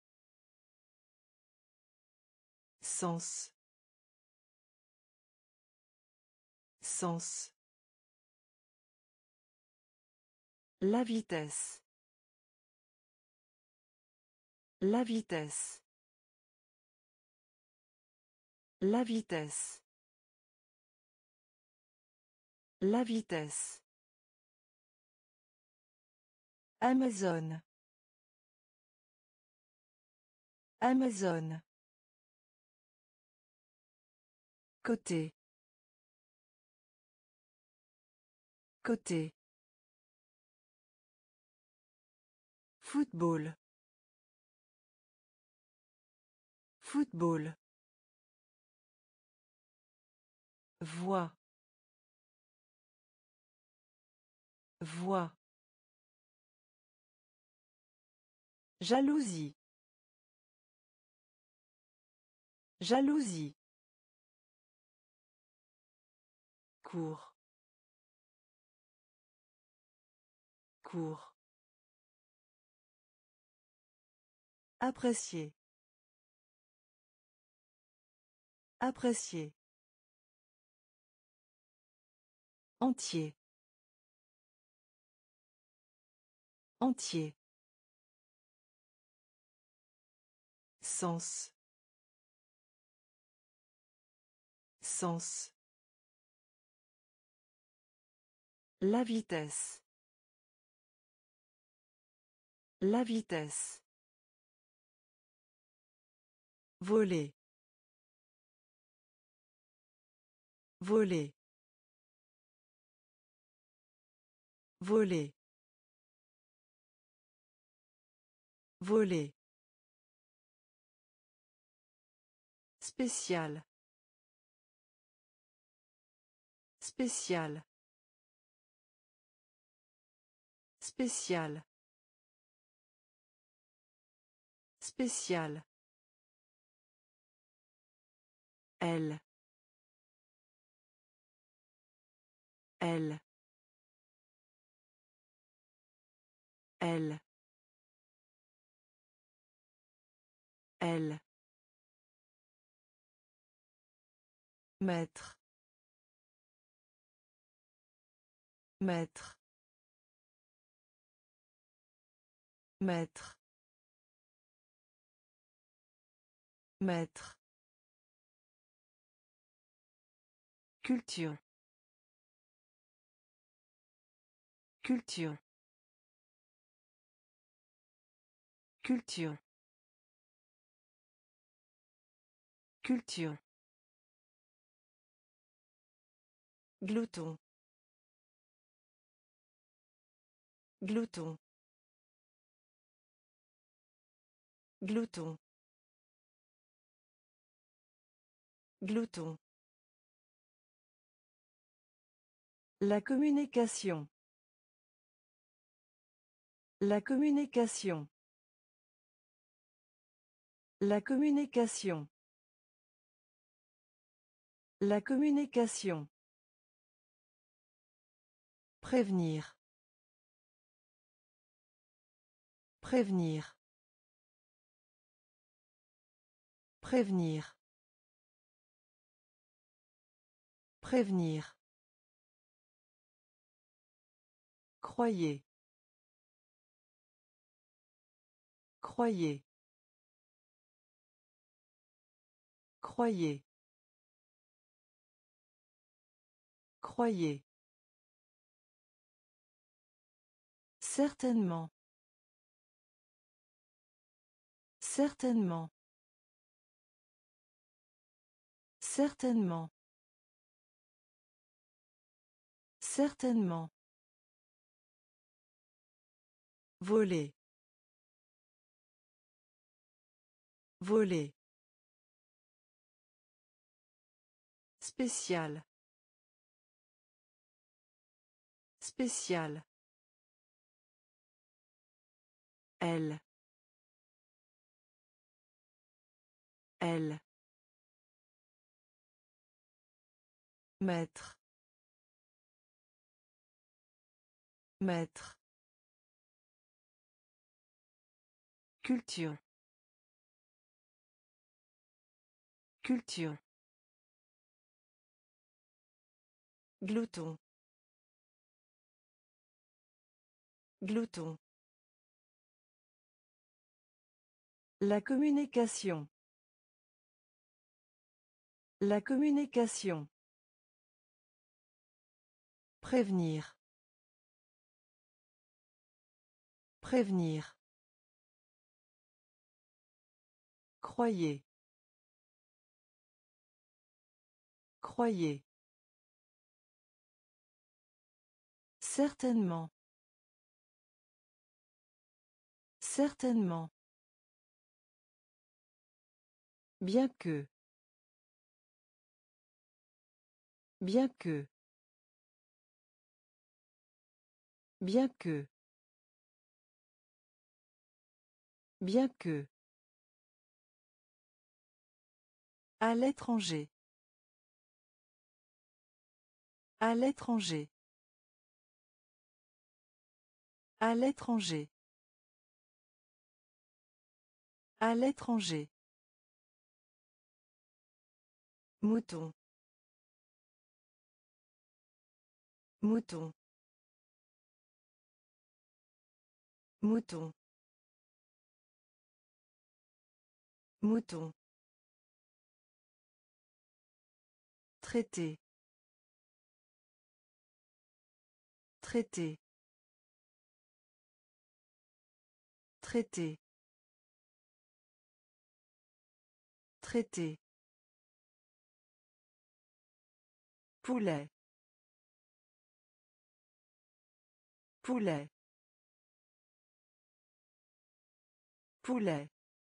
Sens. Sens. La vitesse. La vitesse. La vitesse. La vitesse. Amazon. Amazon. Côté. Côté. Football. Football. Voix. Voix. Jalousie. Jalousie. Cours. Cours. Apprécier. Apprécier. Entier. Entier. Sens. Sens. La vitesse. La vitesse. Voler. Voler. Voler. Voler. Spécial. Spécial. Spécial. Spécial. Elle. Elle. Elle. Elle. Maître. Maître. Maître. Maître. Culture. Culture. Culture. Culture. Glouton. Glouton. Glouton. Glouton. La communication. La communication. La communication. La communication. Prévenir. Prévenir. Prévenir. Prévenir. Croyez. Croyez. Croyez. Croyez. Certainement. Certainement. Certainement. Certainement. Voler. Voler. Spécial. Spécial. Elle. Elle. Maître. Maître. Culture. Culture. Glouton. Glouton. La communication. La communication. Prévenir. Prévenir. Croyez. Croyez. Certainement. Certainement. Bien que. Bien que. Bien que. Bien que. À l'étranger. À l'étranger. À l'étranger. À l'étranger. Mouton. Mouton. Mouton. Mouton. Traité. Traité. Traité. Traité. Poulet. Poulet. Poulet.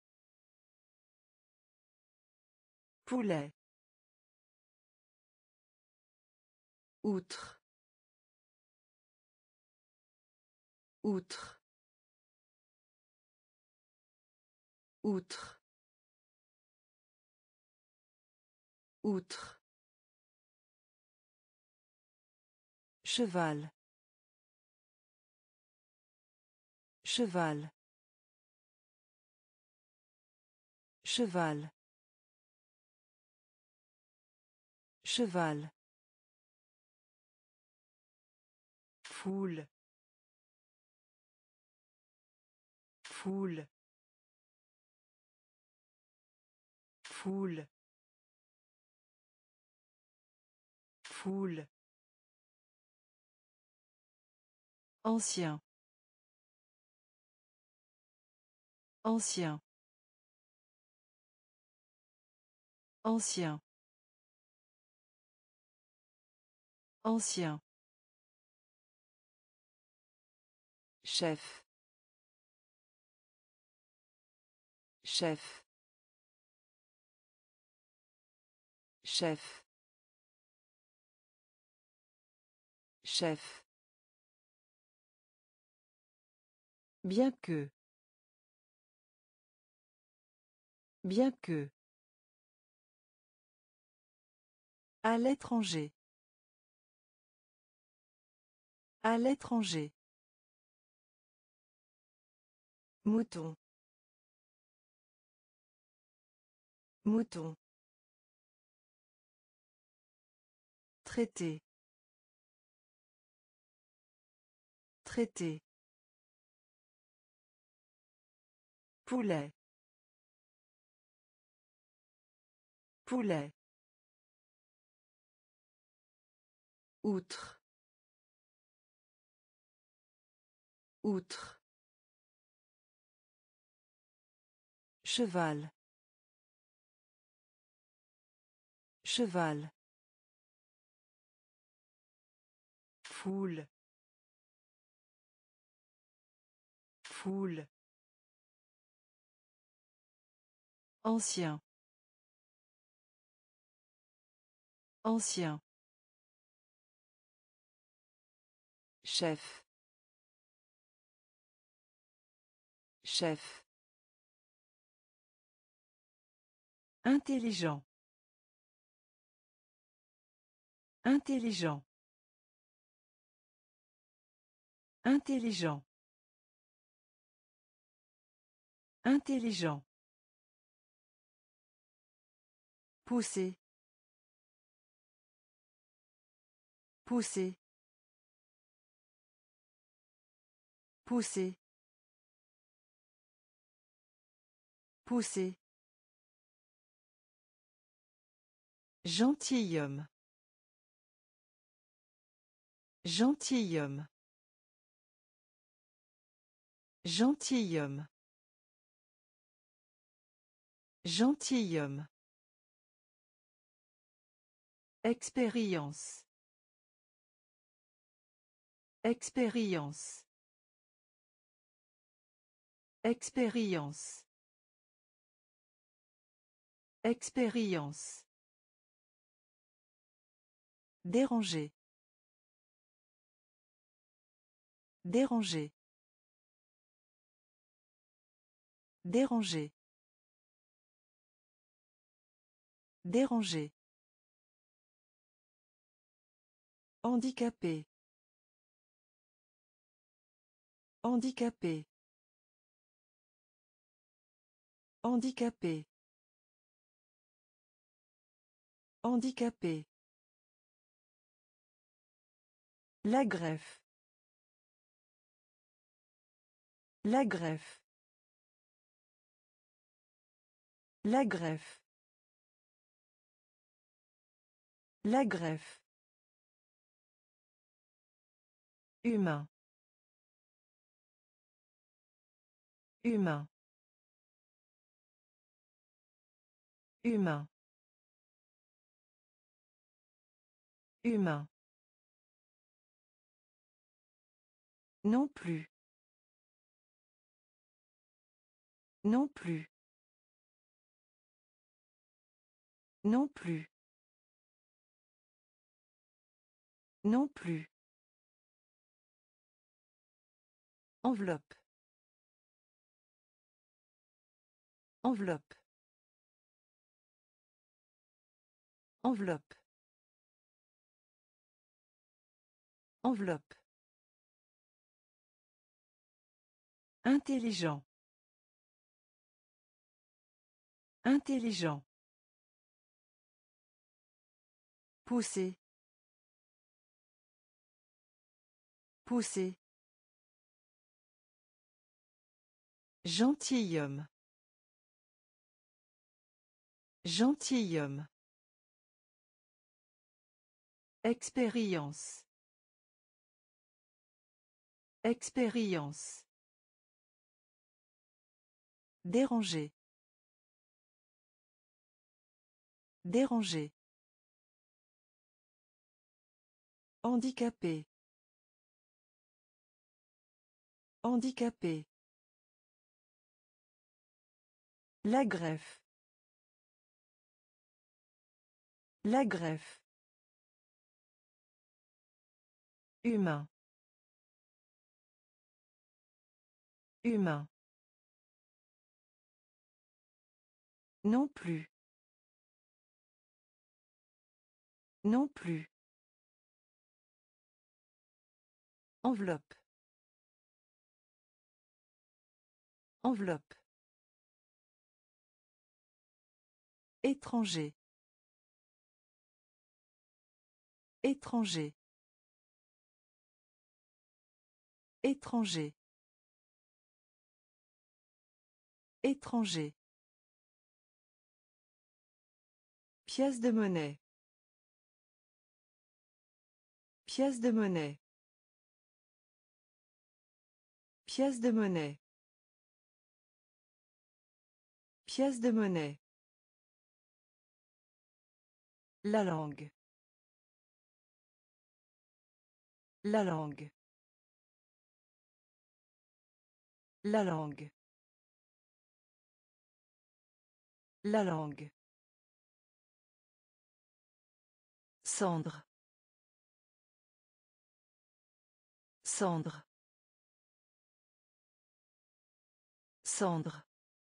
Poulet. Outre. Outre. Outre. Outre. Cheval. Cheval. Cheval. Cheval. Foule. Foule. Foule. Foule. Ancien. Ancien. Ancien. Ancien. Chef. Chef. Chef. Chef. Bien que. Bien que. À l'étranger. À l'étranger. Mouton. Mouton. Traité. Traité. Poulet. Poulet. Outre. Outre. Cheval. Cheval. Foule. Foule. Ancien. Ancien. Chef. Chef. Intelligent. Intelligent. Intelligent. Intelligent. Pousser. Pousser. Pousser. Pousser. Gentilhomme. Gentilhomme. Gentilhomme. Gentilhomme. Expérience. Expérience. Expérience. Expérience. Déranger. Déranger. Déranger. Déranger. Handicapé. Handicapé. Handicapé. Handicapé. La greffe. La greffe. La greffe. La greffe. Humain. Humain. Humain. Humain. Non plus. Non plus. Non plus. Non plus. Enveloppe. Enveloppe. Enveloppe. Enveloppe. Intelligent. Intelligent. Pousser. Pousser. Gentilhomme. Gentilhomme. Expérience. Expérience. Déranger. Déranger. Handicapé. Handicapé. La greffe. La greffe. Humain. Humain. Non plus. Non plus. Enveloppe. Enveloppe. Étranger. Étranger. Étranger. Étranger. Pièce de monnaie. Pièce de monnaie. Pièce de monnaie. Pièce de monnaie. La langue. La langue. La langue. La langue. Cendre. Cendre. Cendre.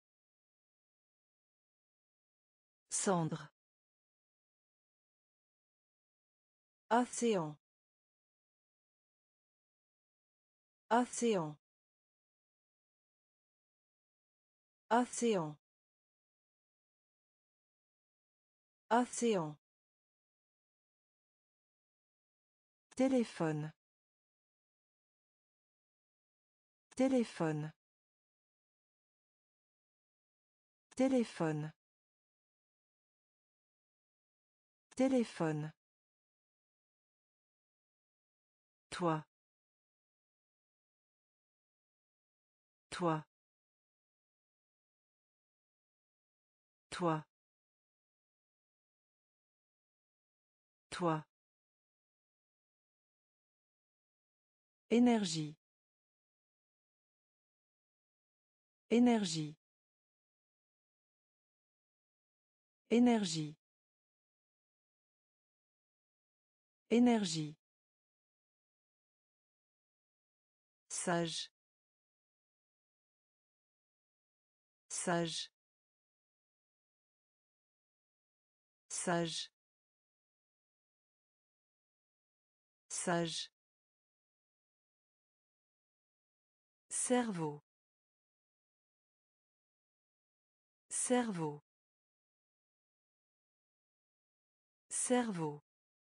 Cendre. Océan. Océan. Océan. Océan. Téléphone. Téléphone. Téléphone. Téléphone. Toi. Toi. Toi. Toi. Énergie. Énergie. Énergie. Énergie. Sage. Sage. Sage. Sage. Cerveau. Cerveau. Cerveau.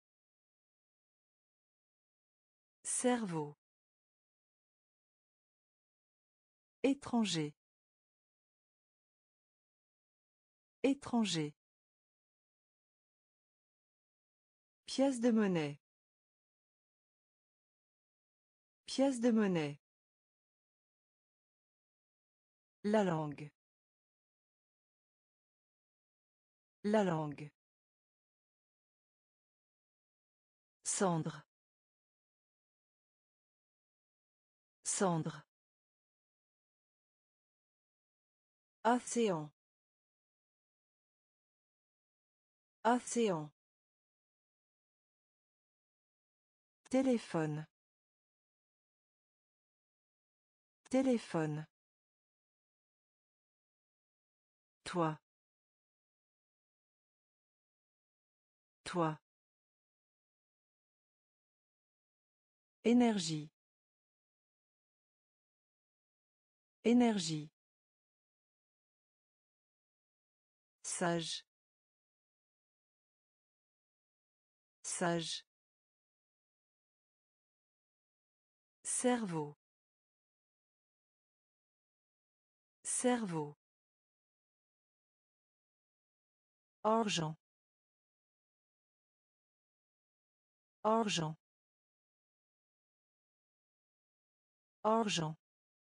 Cerveau. Étranger. Étranger. Pièce de monnaie. Pièce de monnaie. La langue. La langue. Cendre. Cendre. Océan. Océan. Téléphone. Téléphone. Toi. Toi. Énergie. Énergie. Sage. Sage. Cerveau. Cerveau. Argent. Argent. Argent.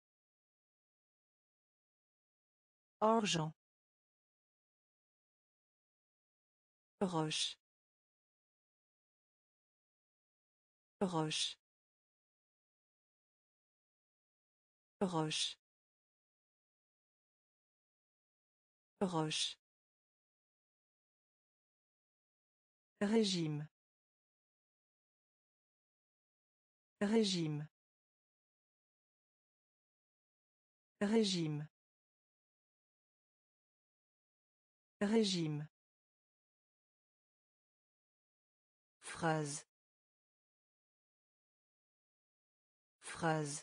Argent. Roche. Roche. Roche. Roche. Régime. Régime. Régime. Régime. Phrase. Phrase.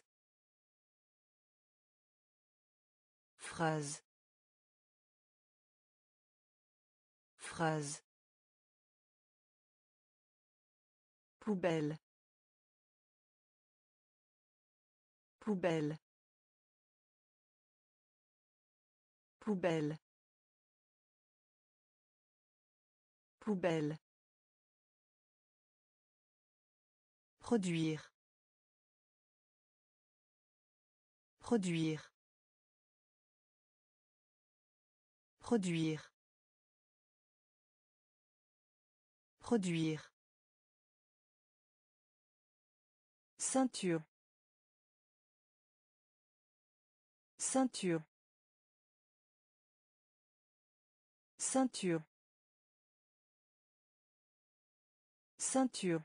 Phrase. Phrase. Poubelle. Poubelle. Poubelle. Poubelle. Produire. Produire. Produire. Produire. Ceinture. Ceinture. Ceinture. Ceinture.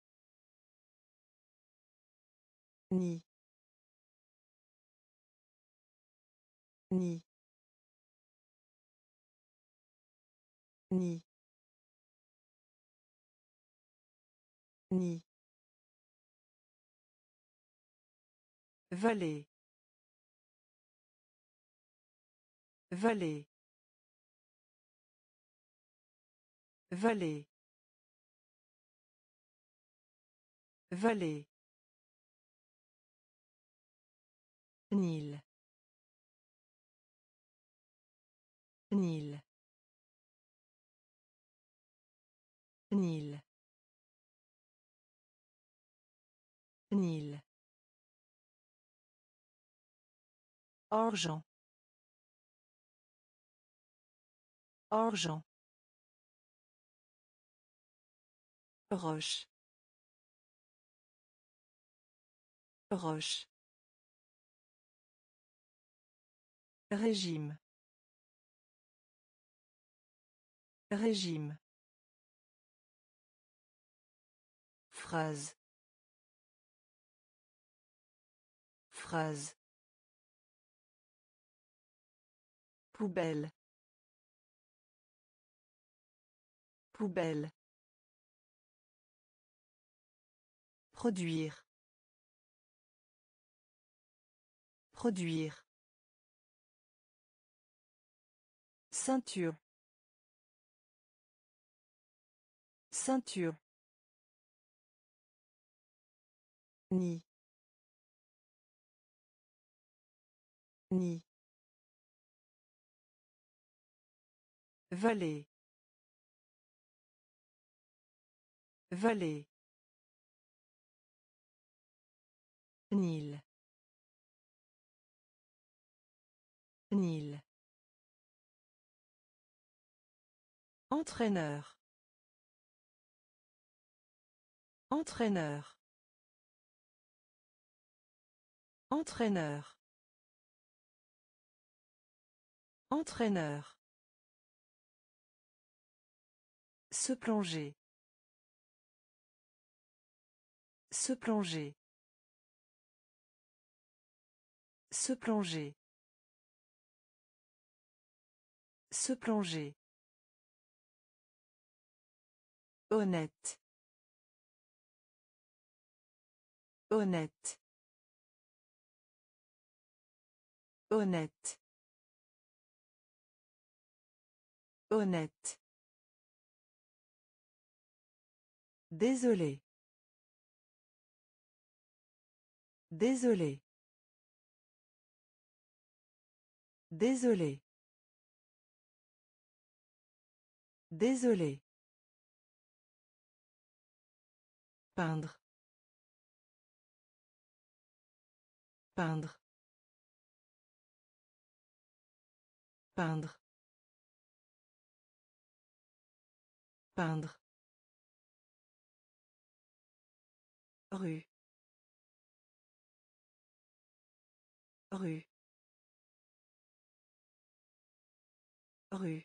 Ni. Ni. Ni. Ni. Vallée. Vallée. Vallée. Vallée. Nil. Nil. Nil. Nil. Argent. Argent. Roche. Roche. Régime. Régime. Phrase. Phrase. Poubelle. Poubelle. Produire. Produire. Ceinture. Ceinture. Ni. Ni. Vallée. Vallée. Nil. Nil. Entraîneur. Entraîneur. Entraîneur. Entraîneur. Se plonger. Se plonger. Se plonger. Se plonger. Honnête. Honnête. Honnête. Honnête. Désolé. Désolé. Désolé. Désolé. Peindre. Peindre. Peindre. Peindre. Rue. Rue. Rue.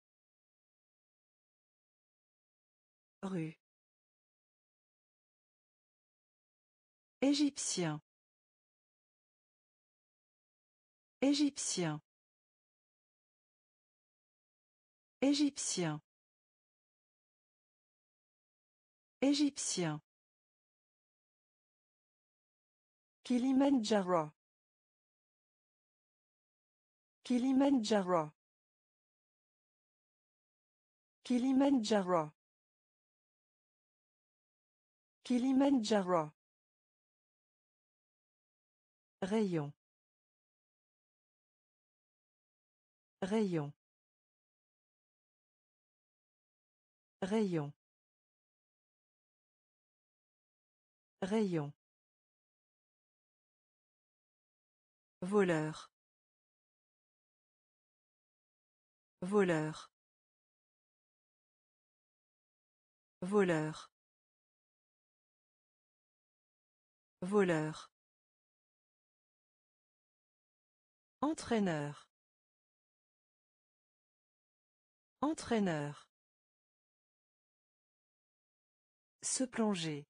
Rue. Égyptien. Égyptien. Égyptien. Égyptien. Kilimandjaro. Kilimandjaro. Kilimandjaro. Kilimandjaro. Rayon. Rayon. Rayon. Rayon. Voleur. Voleur. Voleur. Voleur. Entraîneur. Entraîneur. Se plonger.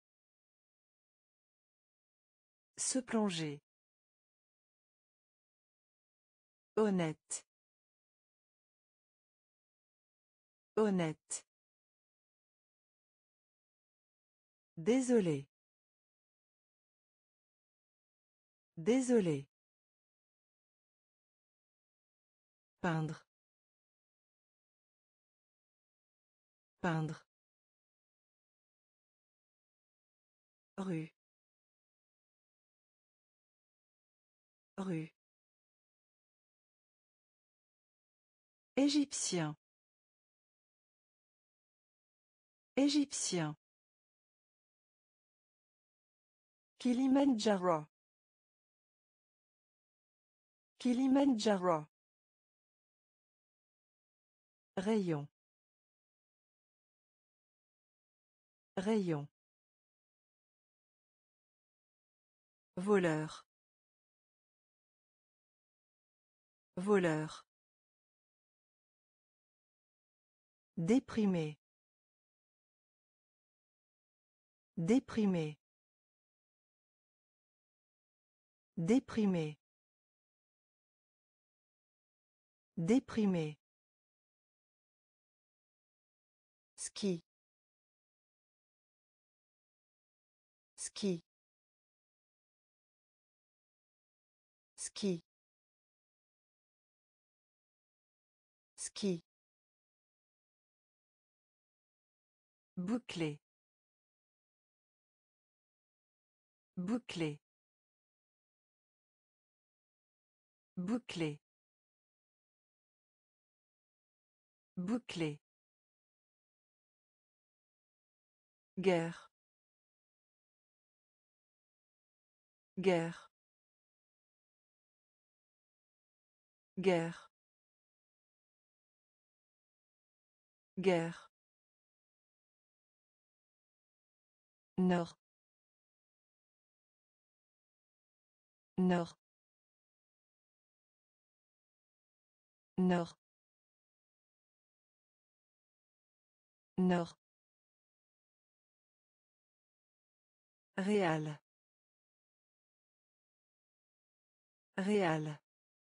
Se plonger. Honnête. Honnête. Désolé. Désolé. Peindre. Peindre. Rue. Rue. Égyptien. Égyptien. Kilimandjaro. Kilimandjaro. Rayon. Rayon. Voleur. Voleur. Déprimé. Déprimé. Déprimé. Déprimé. Ski. Ski. Ski. Ski. Bouclé. Bouclé. Bouclé. Bouclé. Guerre. Guerre. Guerre. Guerre. Nord. Nord. Nord. Nord. Réal. Réal.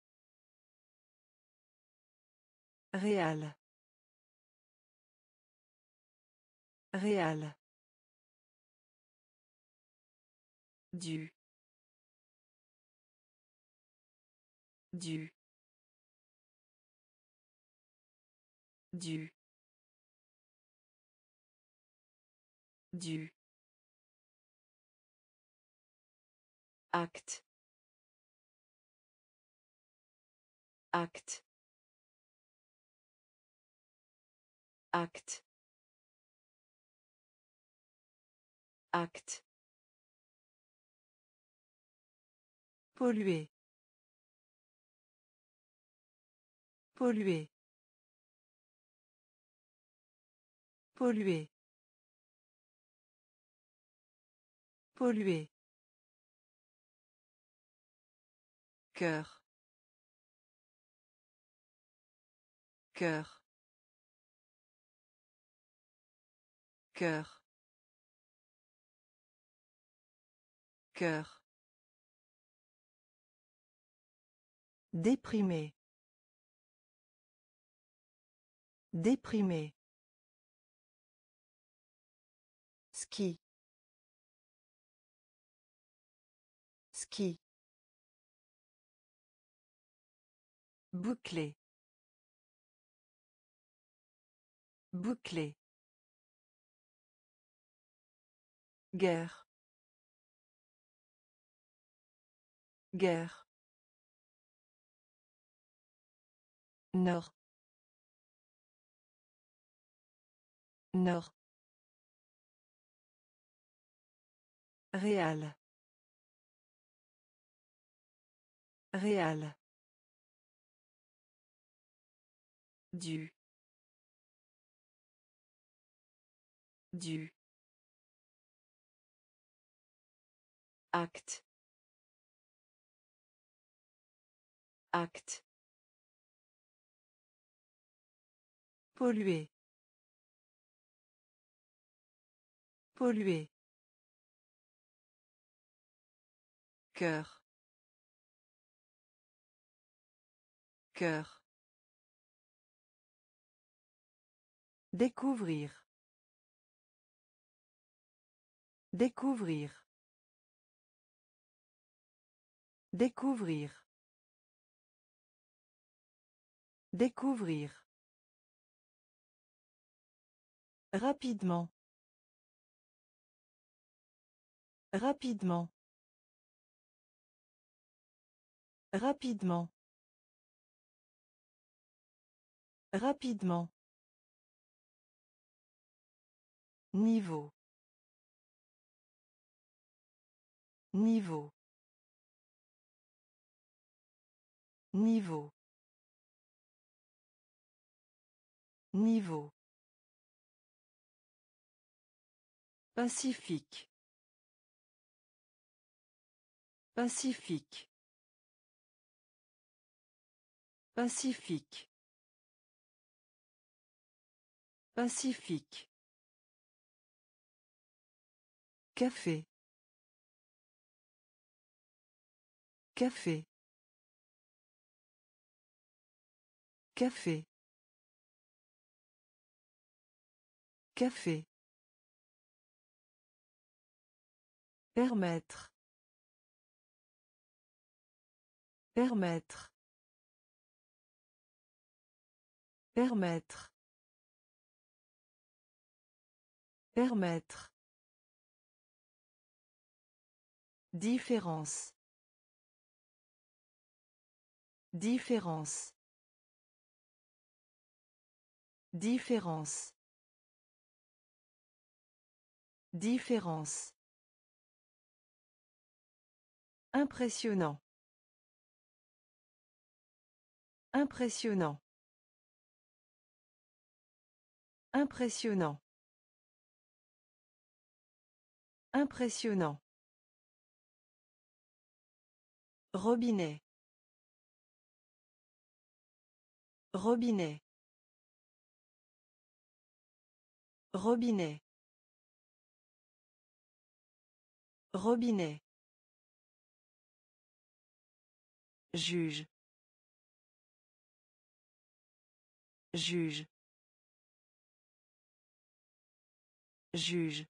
Réal. Réal. Du. Du. Du. Du. Acte. Acte. Acte. Acte. Polluer. Polluer. Polluer. Polluer. Cœur. Cœur. Cœur. Cœur. Déprimé. Déprimé. Ski. Ski. Bouclé. Bouclé. Guerre. Guerre. Nord. Nord. Réal. Réal. Du. Du. Acte. Acte. Polluer. Polluer. Cœur. Cœur. Découvrir. Découvrir. Découvrir. Découvrir. Rapidement. Rapidement. Rapidement. Rapidement. Niveau. Niveau. Niveau. Niveau. Pacifique. Pacifique. Pacifique. Pacifique. Café. Café. Café. Café. Permettre. Permettre. Permettre. Permettre. Différence. Différence. Différence. Différence. Impressionnant. Impressionnant. Impressionnant. Impressionnant. Robinet. Robinet. Robinet. Robinet. Juge. Juge. Juge.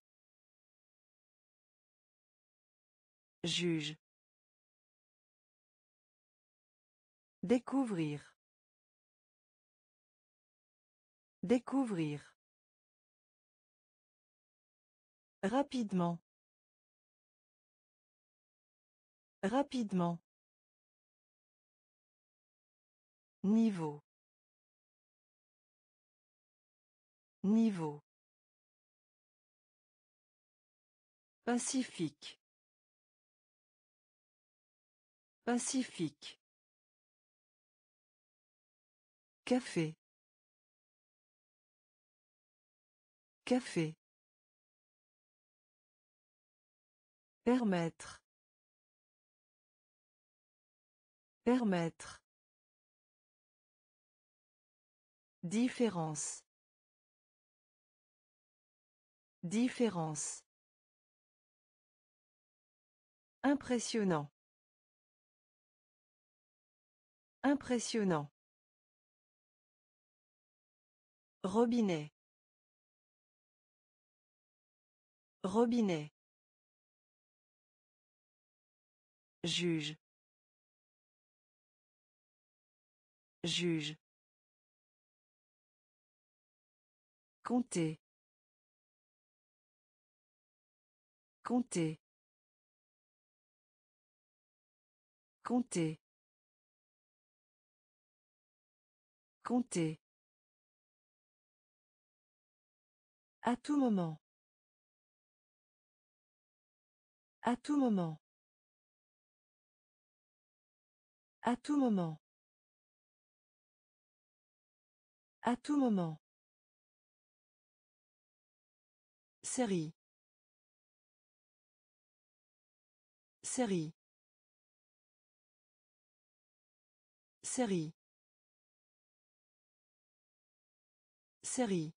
Juge. Découvrir. Découvrir. Rapidement. Rapidement. Niveau. Niveau. Pacifique. Pacifique. Café. Café. Permettre. Permettre. Différence. Différence. Impressionnant. Impressionnant. Robinet. Robinet. Juge. Juge. Compter. Compter. Compter. Compter. À tout moment. À tout moment. À tout moment. À tout moment. Série. Série. Série. Série.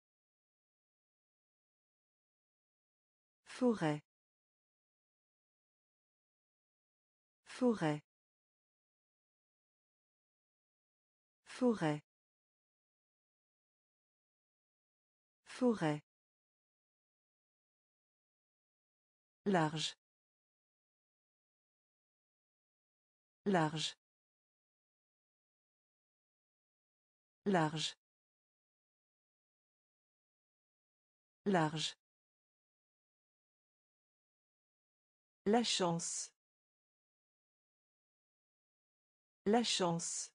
Forêt. Forêt. Forêt. Forêt. Large. Large. Large. Large. La chance. La chance.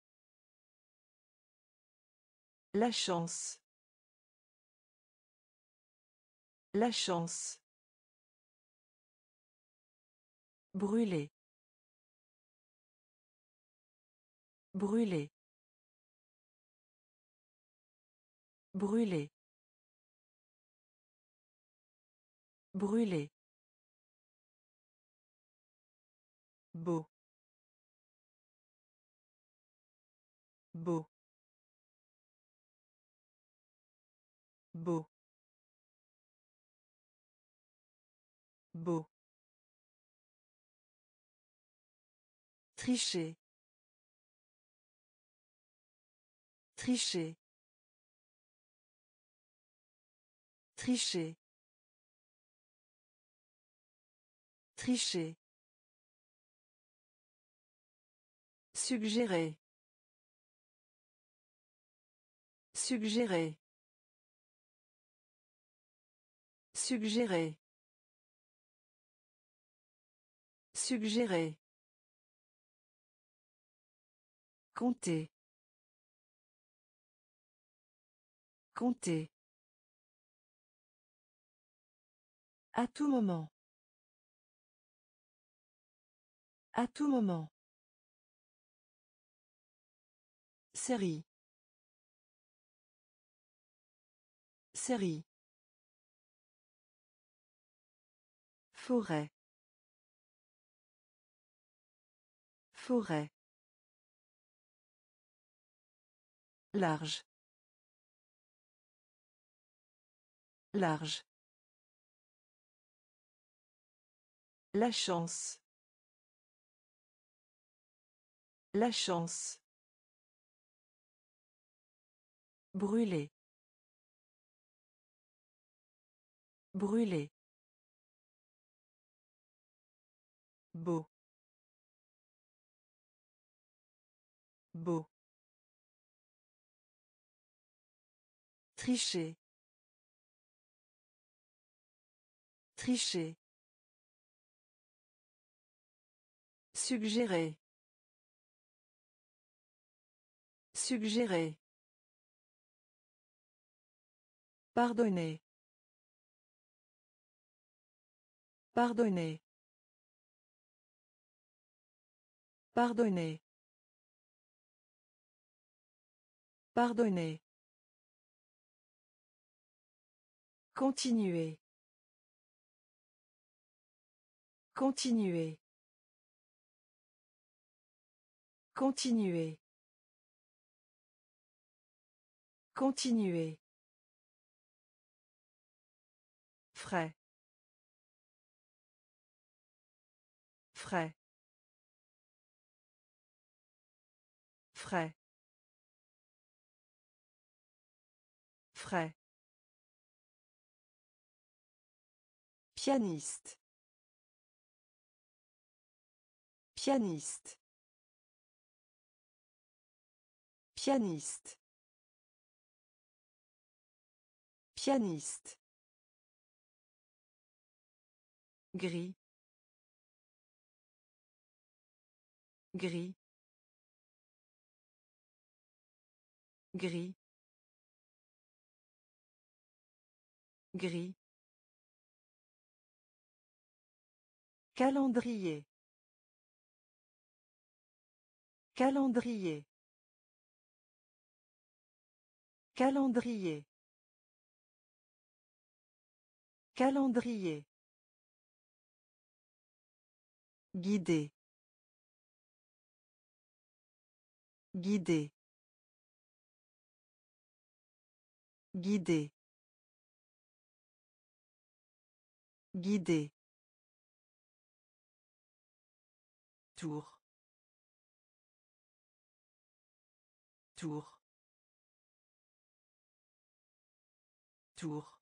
La chance. La chance. Brûler. Brûler. Brûler. Brûler. Beau. Beau. Beau. Beau. Tricher. Tricher. Tricher. Tricher. Suggérer. Suggérer. Suggérer. Suggérer. Compter. Compter. À tout moment. À tout moment. Série. Série. Forêt. Forêt. Large. Large. La chance. La chance. Brûler. Brûler. Beau. Beau. Tricher. Tricher. Suggérer. Suggérer. Pardonner. Pardonner. Pardonner. Pardonner. Continuer. Continuer. Continuer. Continuer. Frais. Frais. Frais. Frais. Pianiste. Pianiste. Pianiste. Pianiste. Gris. Gris. Gris. Gris. Calendrier. Calendrier. Calendrier. Calendrier. Guider. Guider. Guider. Guider. Tour. Tour. Tour.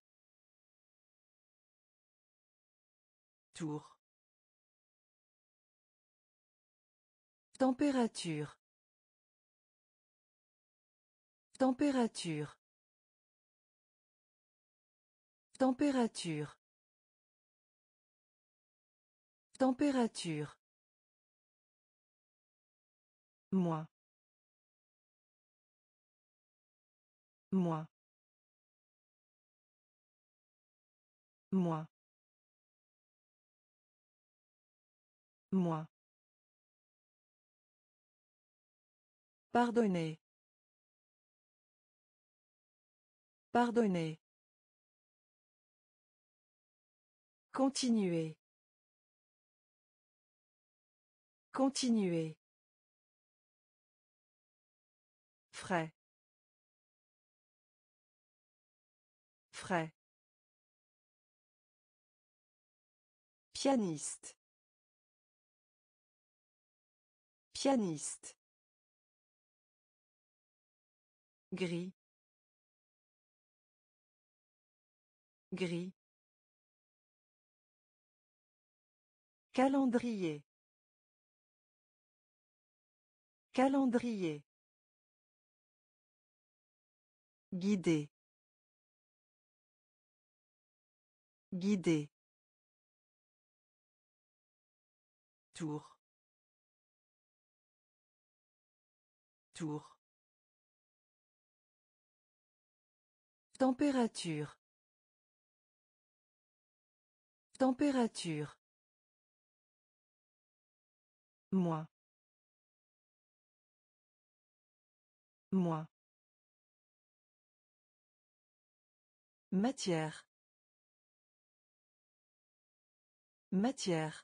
Tour. Température. Température. Température. Température. Moi. Moi. Moi. Moi. Pardonnez. Pardonnez. Continuer. Continuer. Frais. Frais. Pianiste. Pianiste. Gris. Gris. Calendrier. Calendrier. Guider. Guider. Tour. Tour. Température. Température. Moi. Moi. Matière. Matière.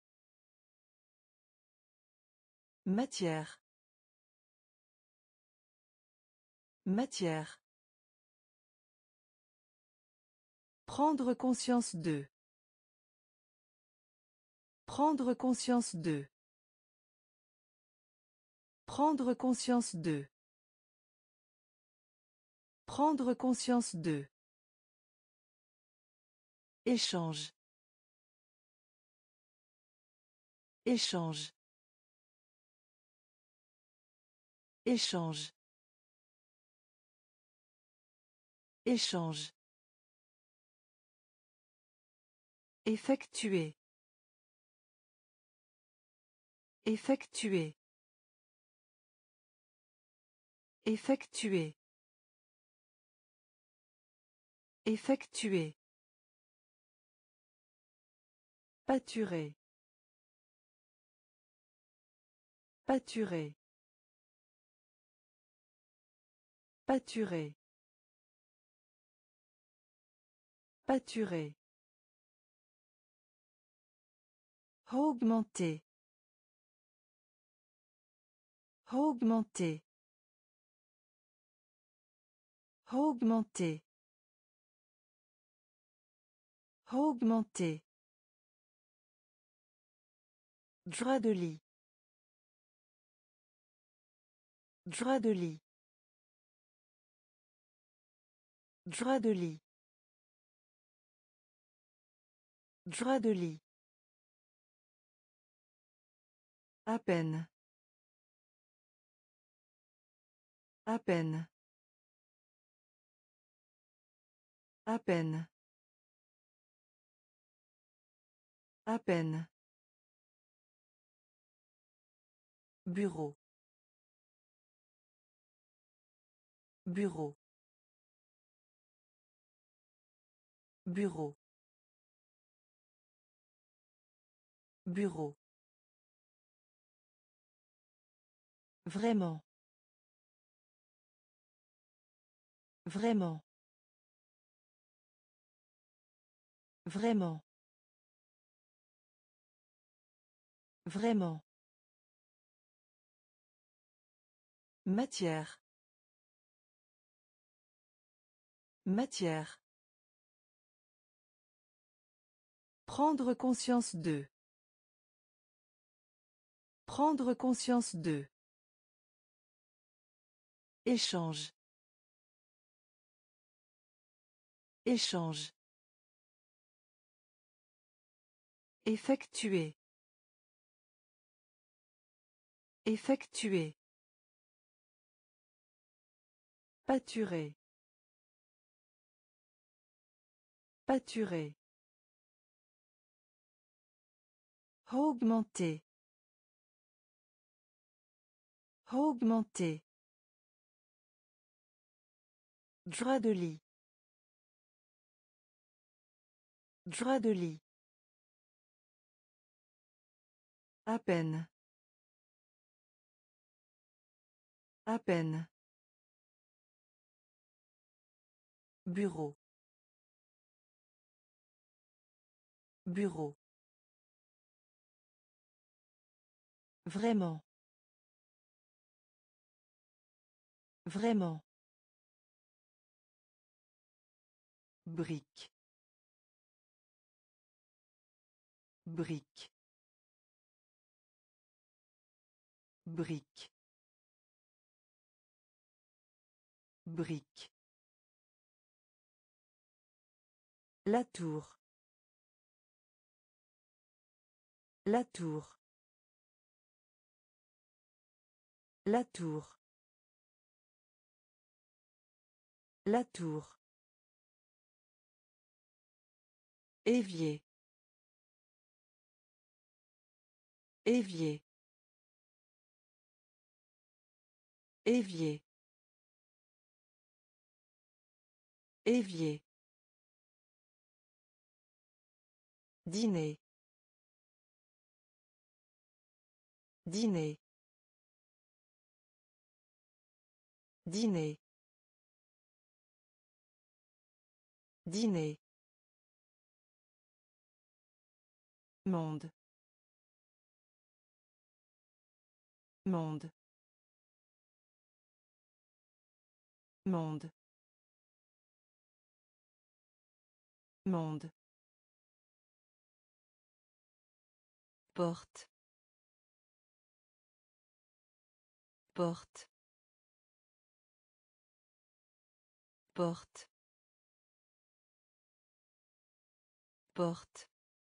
Matière. Matière. Prendre conscience de. Prendre conscience de. Prendre conscience de. Prendre conscience de. Échange. Échange. Échange. Échange. Effectuer. Effectuer. Effectuer. Effectuer. Pâturer. Pâturer. Pâturer. Pâturer. Augmenter. Augmenter. Augmenter. Augmenter. Drap de lit. Drap de lit. Drap de lit. Drap de lit. À peine. À peine. À peine. À peine. Bureau. Bureau. Bureau. Bureau. Vraiment. Vraiment. Vraiment. Vraiment. Matière. Matière. Prendre conscience de. Prendre conscience de. Échange. Échange. Effectuer. Effectuer. Pâturer. Pâturer. Augmenter. Augmenter. Drap de lit. Drap de lit. À peine. À peine. Bureau. Bureau. Vraiment. Vraiment. Brique. Brique. Brique. Brique. La tour. La tour. La tour. La tour. Évier. Évier. Évier. Évier. Dîner. Dîner. Dîner. Dîner. Monde. Monde. Monde. Monde. Porte. Porte. Porte. Porte.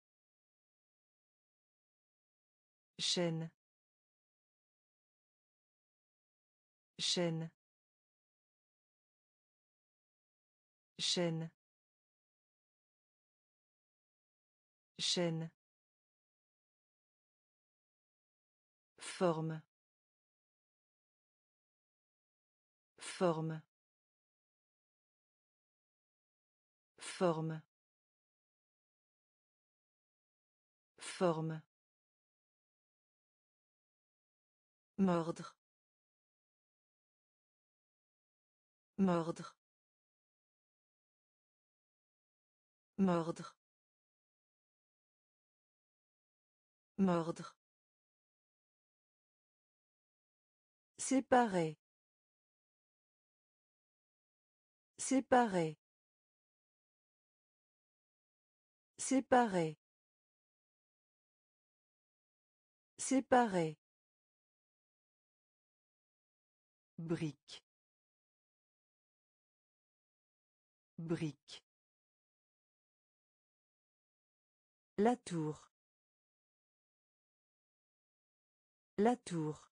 Chaîne. Chaîne. Chaîne. Chaîne. Forme. Forme. Forme. Forme. Mordre. Mordre. Mordre. Mordre. Séparer. Séparer. Séparer. Séparer. Brique. Brique. La tour. La tour.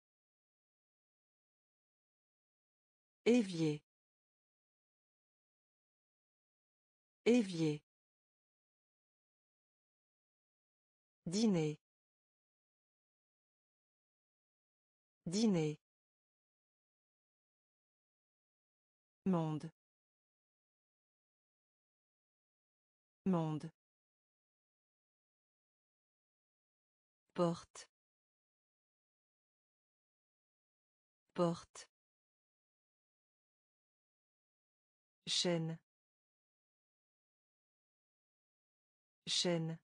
Évier. Évier. Dîner. Dîner. Monde. Monde. Porte. Porte. Chaîne. Chaîne.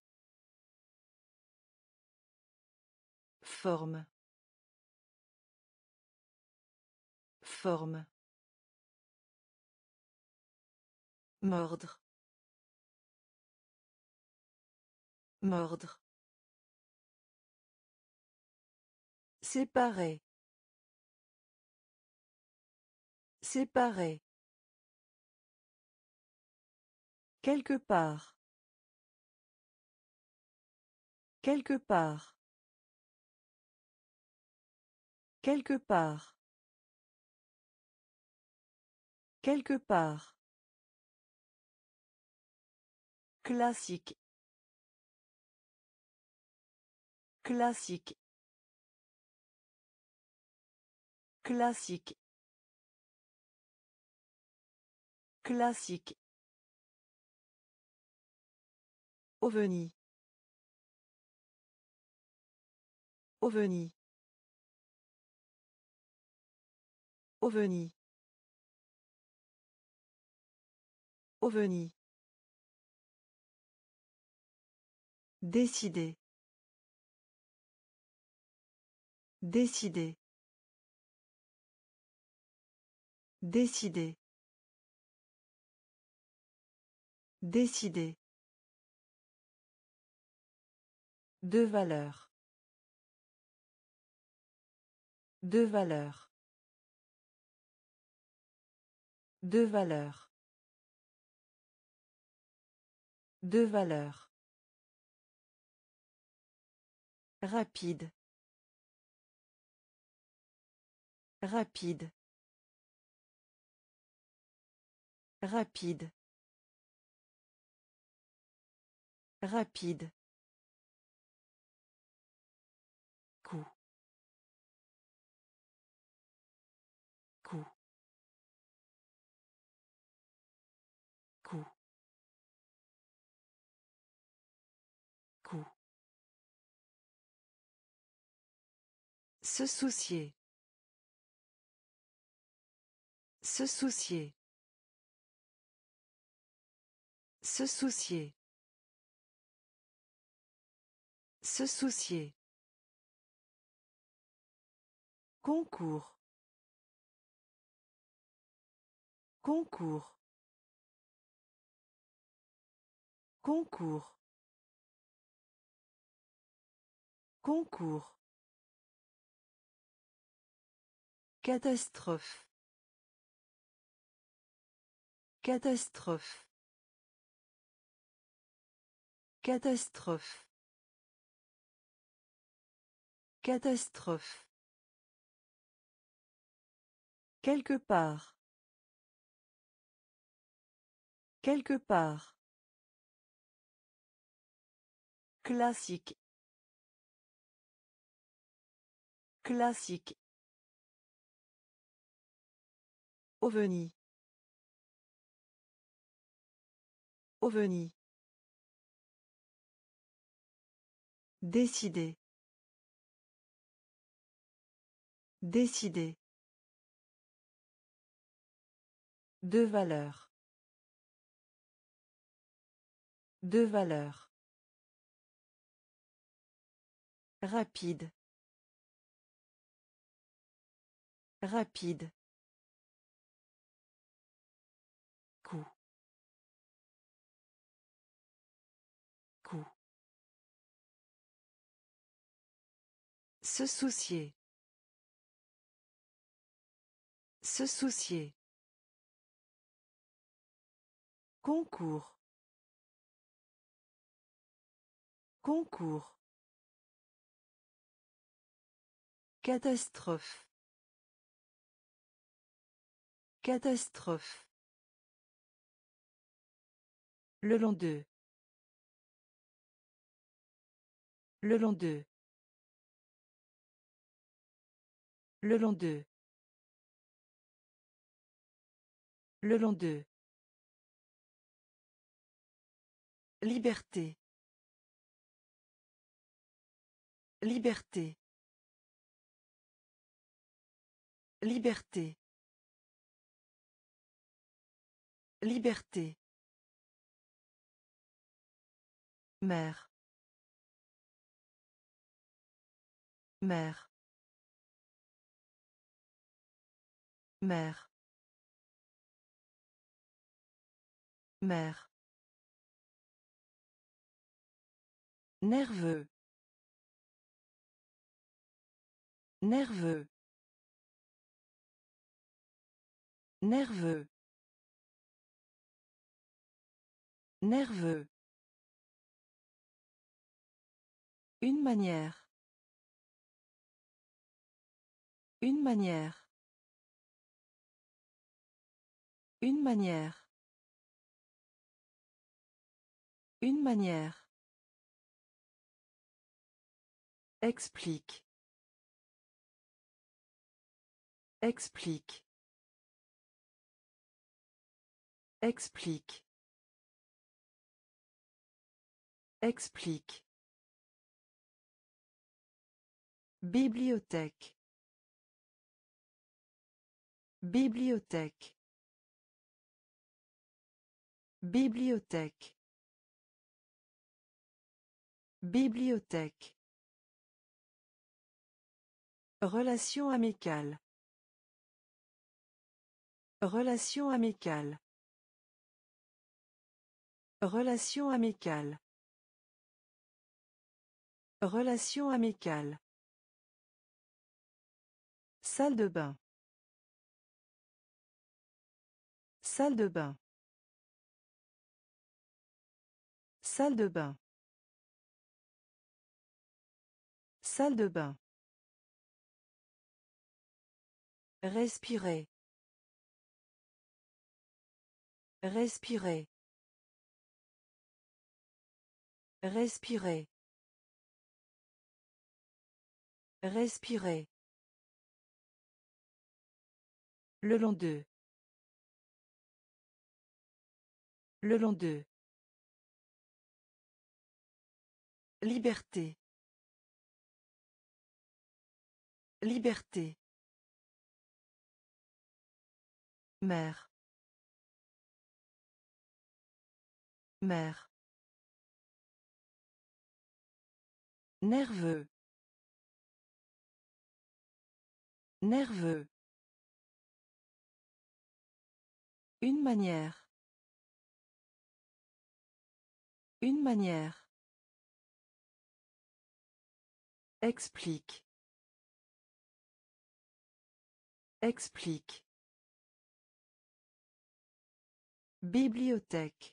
Forme. Forme. Mordre. Mordre. Séparer. Séparer. Quelque part. Quelque part. Quelque part. Quelque part. Classique. Classique. Classique. Classique. OVNI. OVNI. OVNI. OVNI. Décider. Décider. Décider. Décider. De valeur. De valeur. De valeur. De valeur. Rapide. Rapide. Rapide. Rapide. Coup. Coup. Coup. Coup. Se soucier. Se soucier. Se soucier. Se soucier. Concours. Concours. Concours. Concours. Catastrophe. Catastrophe. Catastrophe. Catastrophe. Quelque part. Quelque part. Classique. Classique. OVNI. OVNI. Décider. Décider. De valeur. De valeur. Rapide. Rapide. Coup. Coup. Se soucier. Se soucier. Concours. Concours. Catastrophe. Catastrophe. Le long d'eux. Le long d'eux. Le long d'eux. Le long d'eux. Liberté. Liberté. Liberté. Liberté. Mère. Mère. Mère. Mère. Nerveux. Nerveux. Nerveux. Nerveux. Une manière. Une manière. Une manière. Une manière. Explique. Explique. Explique. Explique. Bibliothèque. Bibliothèque. Bibliothèque. Bibliothèque. Relation amicale. Relation amicale. Relation amicale. Relation amicale. Salle de bain. Salle de bain. Salle de bain. Salle de bain. Respirer. Respirer. Respirer. Respirer. Le long d'eux. Le long d'eux. Liberté. Liberté. Mère. Mère. Nerveux. Nerveux. Une manière. Une manière. Explique. Explique. Bibliothèque.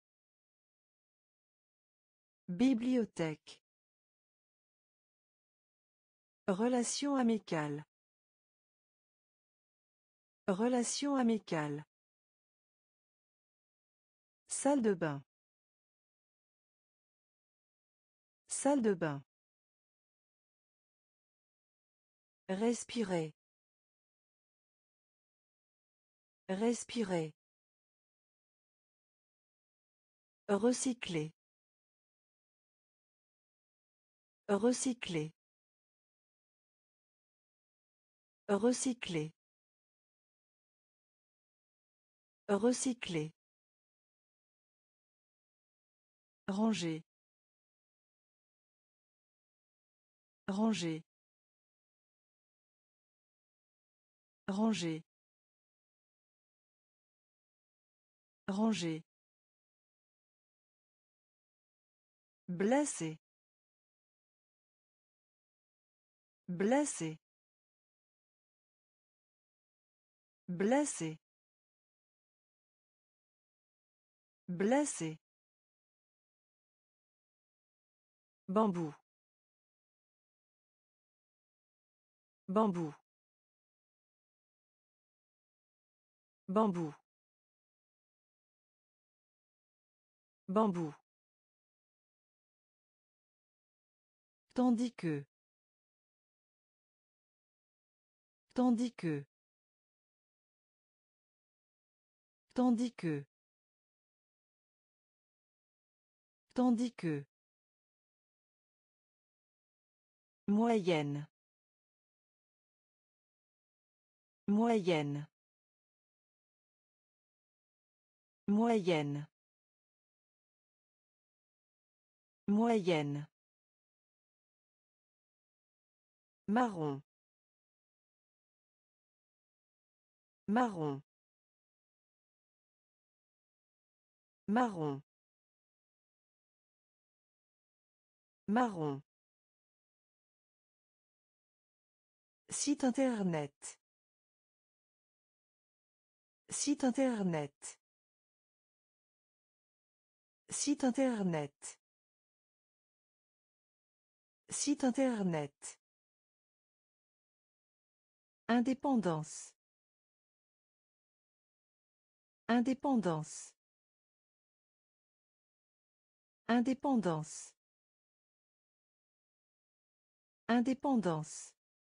Bibliothèque. Relation amicale. Relation amicale. Salle de bain. Salle de bain. Respirer. Respirer. Recycler. Recycler. Recycler. Recycler. Ranger. Ranger. Ranger. Ranger. Blessé. Blessé. Blessé. Blessé. Bambou. Bambou. Bambou. Bambou. Tandis que. Tandis que. Tandis que. Tandis que. Moyenne. Moyenne. Moyenne. Moyenne. Marron. Marron. Marron. Marron. Site internet. Site internet. Site internet. Site internet. Indépendance. Indépendance. Indépendance. Indépendance.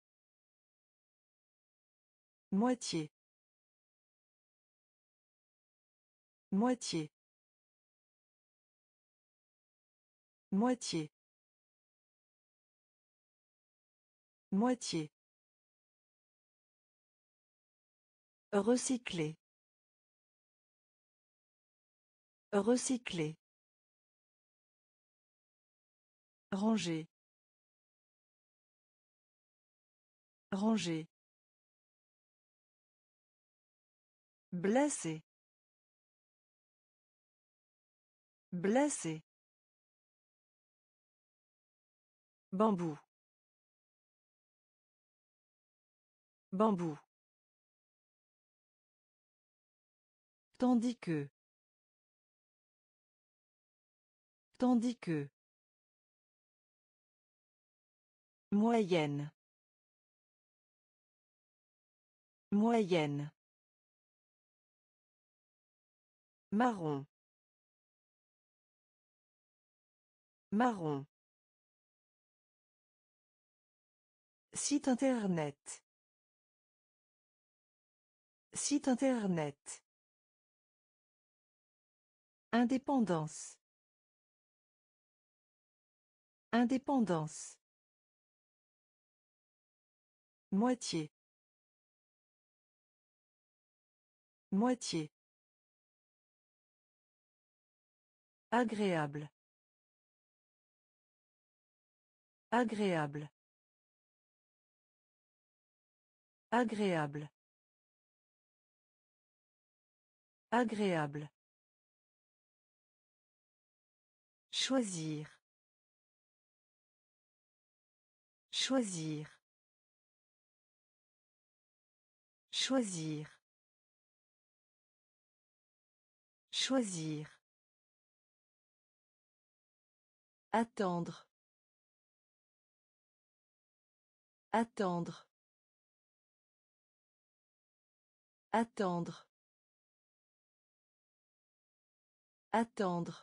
Moitié. Moitié. Moitié. Moitié. Recycler. Recycler. Ranger. Ranger. Blessé. Blessé. Bambou. Bambou. Tandis que. Tandis que. Moyenne. Moyenne. Marron. Marron. Site internet. Site internet. Indépendance. Indépendance. Moitié. Moitié. Agréable. Agréable. Agréable. Agréable. Choisir. Choisir. Choisir. Choisir. Attendre. Attendre. Attendre. Attendre.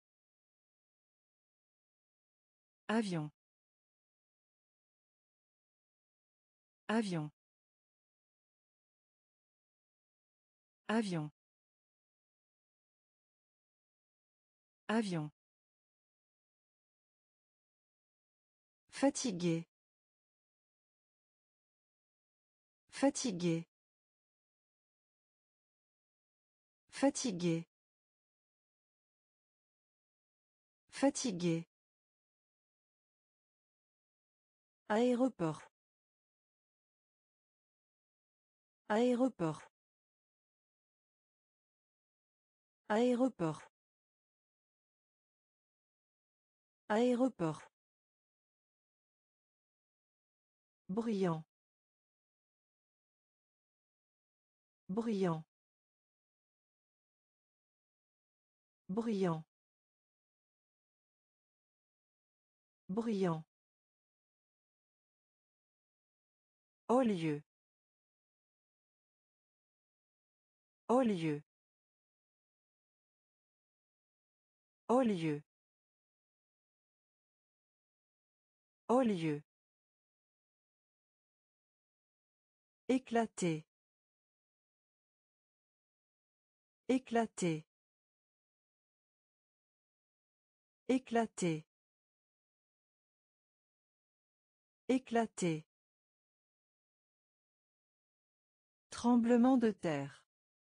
Avion. Avion. Avion. Avion. Fatigué. Fatigué. Fatigué. Fatigué. Aéroport. Aéroport. Aéroport. Aéroport. Bruyant. Bruyant. Bruyant. Bruyant. Au lieu. Au lieu. Au lieu. Au lieu. Éclater. Éclater. Éclater. Éclater. Tremblement de terre.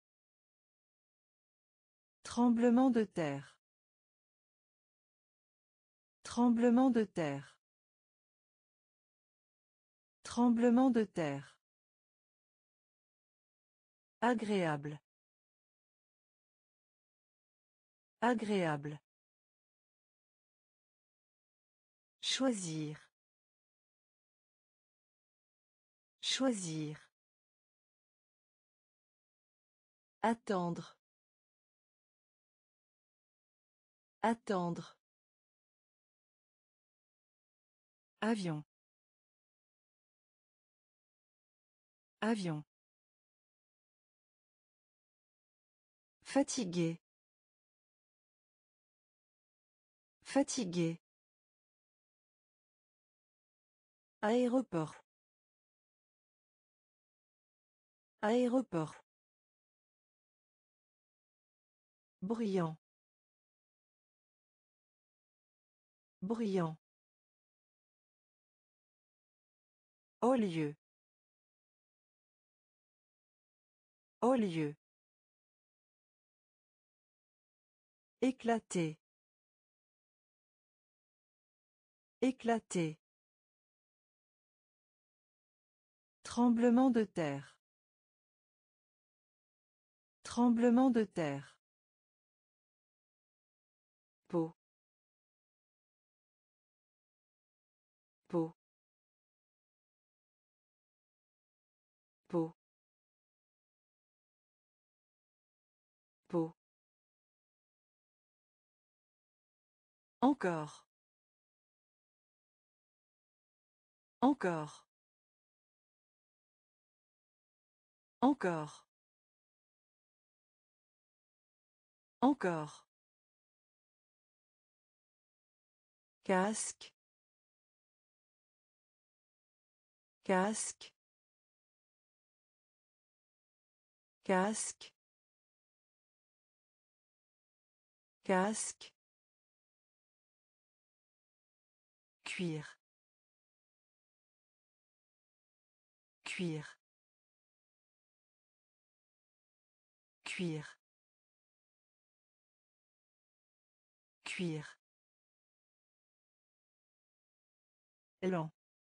Tremblement de terre. Tremblement de terre. Tremblement de terre. Agréable. Agréable. Choisir. Choisir. Attendre. Attendre. Avion. Avion. Fatigué. Fatigué. Aéroport. Aéroport. Bruyant. Bruyant. Au lieu. Au lieu. Éclater. Éclater. Tremblement de terre. Tremblement de terre. Peau. Peau. Peau. Peau. Encore. Encore. Encore. Encore. Casque. Casque. Casque. Casque. Cuir. Cuir. Cuir. Cuir. Lent.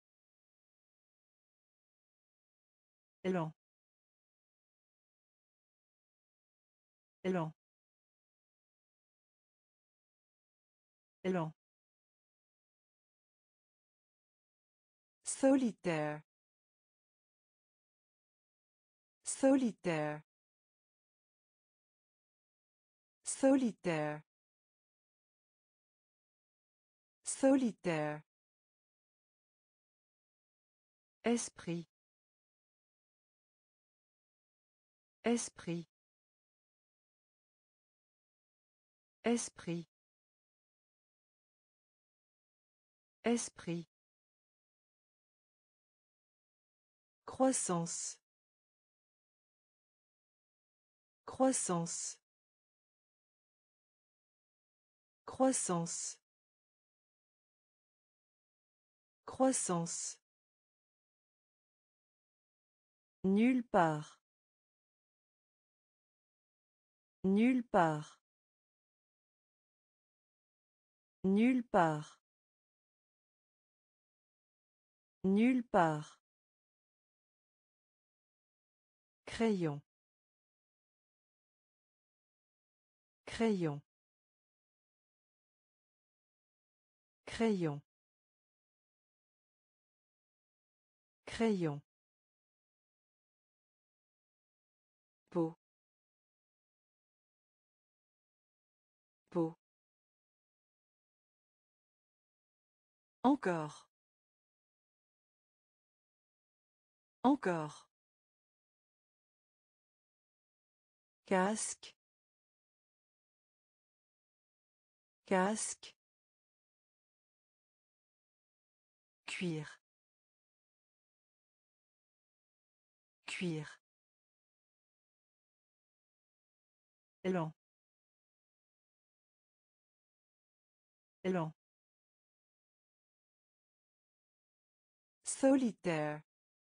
Lent. Lent. Lent. Solitaire. Solitaire. Solitaire. Solitaire. Esprit. Esprit. Esprit. Esprit. Croissance. Croissance. Croissance. Croissance. Nulle part. Nulle part. Nulle part. Nulle part. Crayon. Crayon. Crayon. Crayon. Peau. Peau. Encore. Encore. Casque. Casque. Cuir. Cuir. Lent. Lent. Solitaire.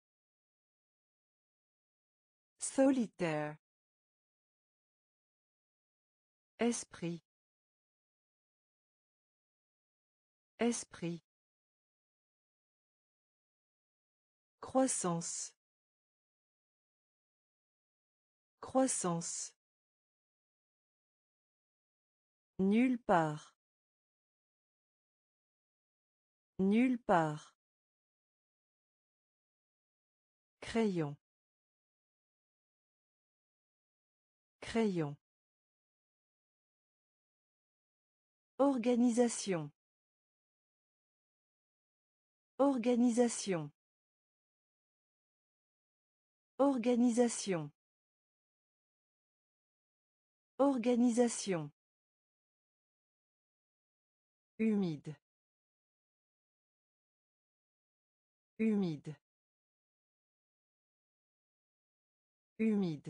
Solitaire. Esprit. Esprit. Croissance. Croissance. Nulle part. Nulle part. Crayon. Crayon. Organisation. Organisation. Organisation. Organisation. Humide. Humide. Humide.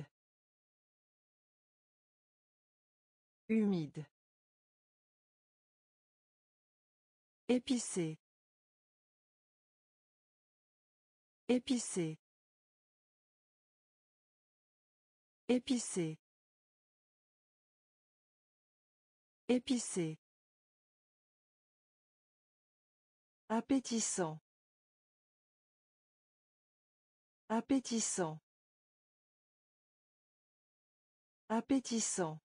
Humide. Épicé. Épicé. Épicé. Épicé. Appétissant. Appétissant. Appétissant.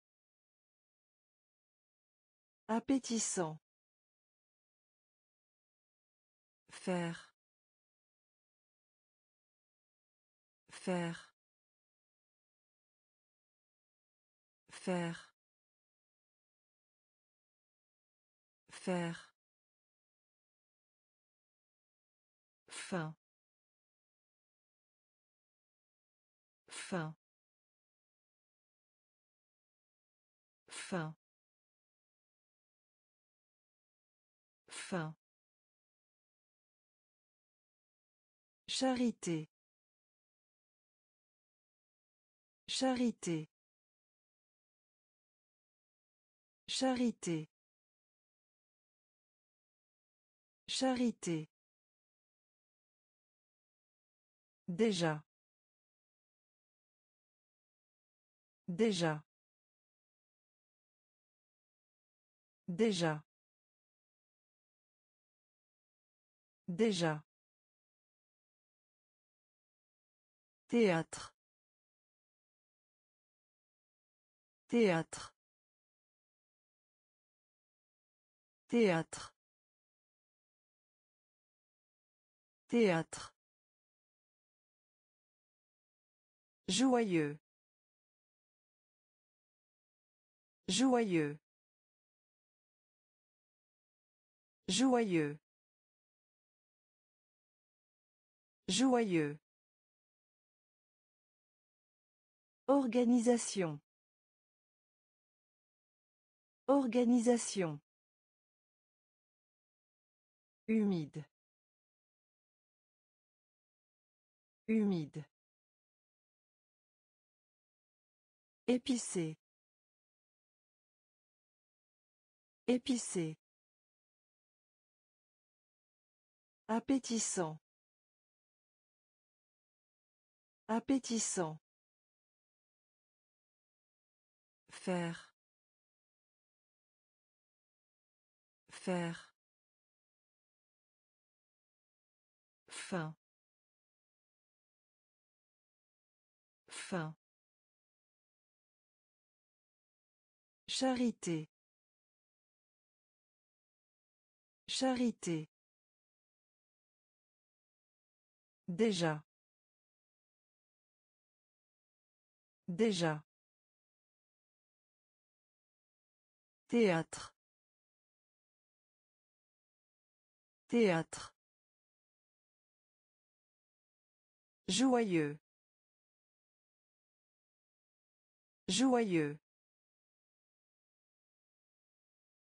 Appétissant. Faire. Faire. Faire. Faire. Fin. Fin. Fin. Fin. Charité. Charité. Charité. Charité. Déjà. Déjà. Déjà. Déjà. Théâtre. Théâtre. Théâtre. Théâtre. Joyeux. Joyeux. Joyeux. Joyeux. Organisation. Organisation. Humide. Humide. Épicé. Épicé. Appétissant. Appétissant. Faire. Faire. Fin. Fin. Charité. Charité. Déjà. Déjà. Théâtre. Théâtre. Joyeux. Joyeux.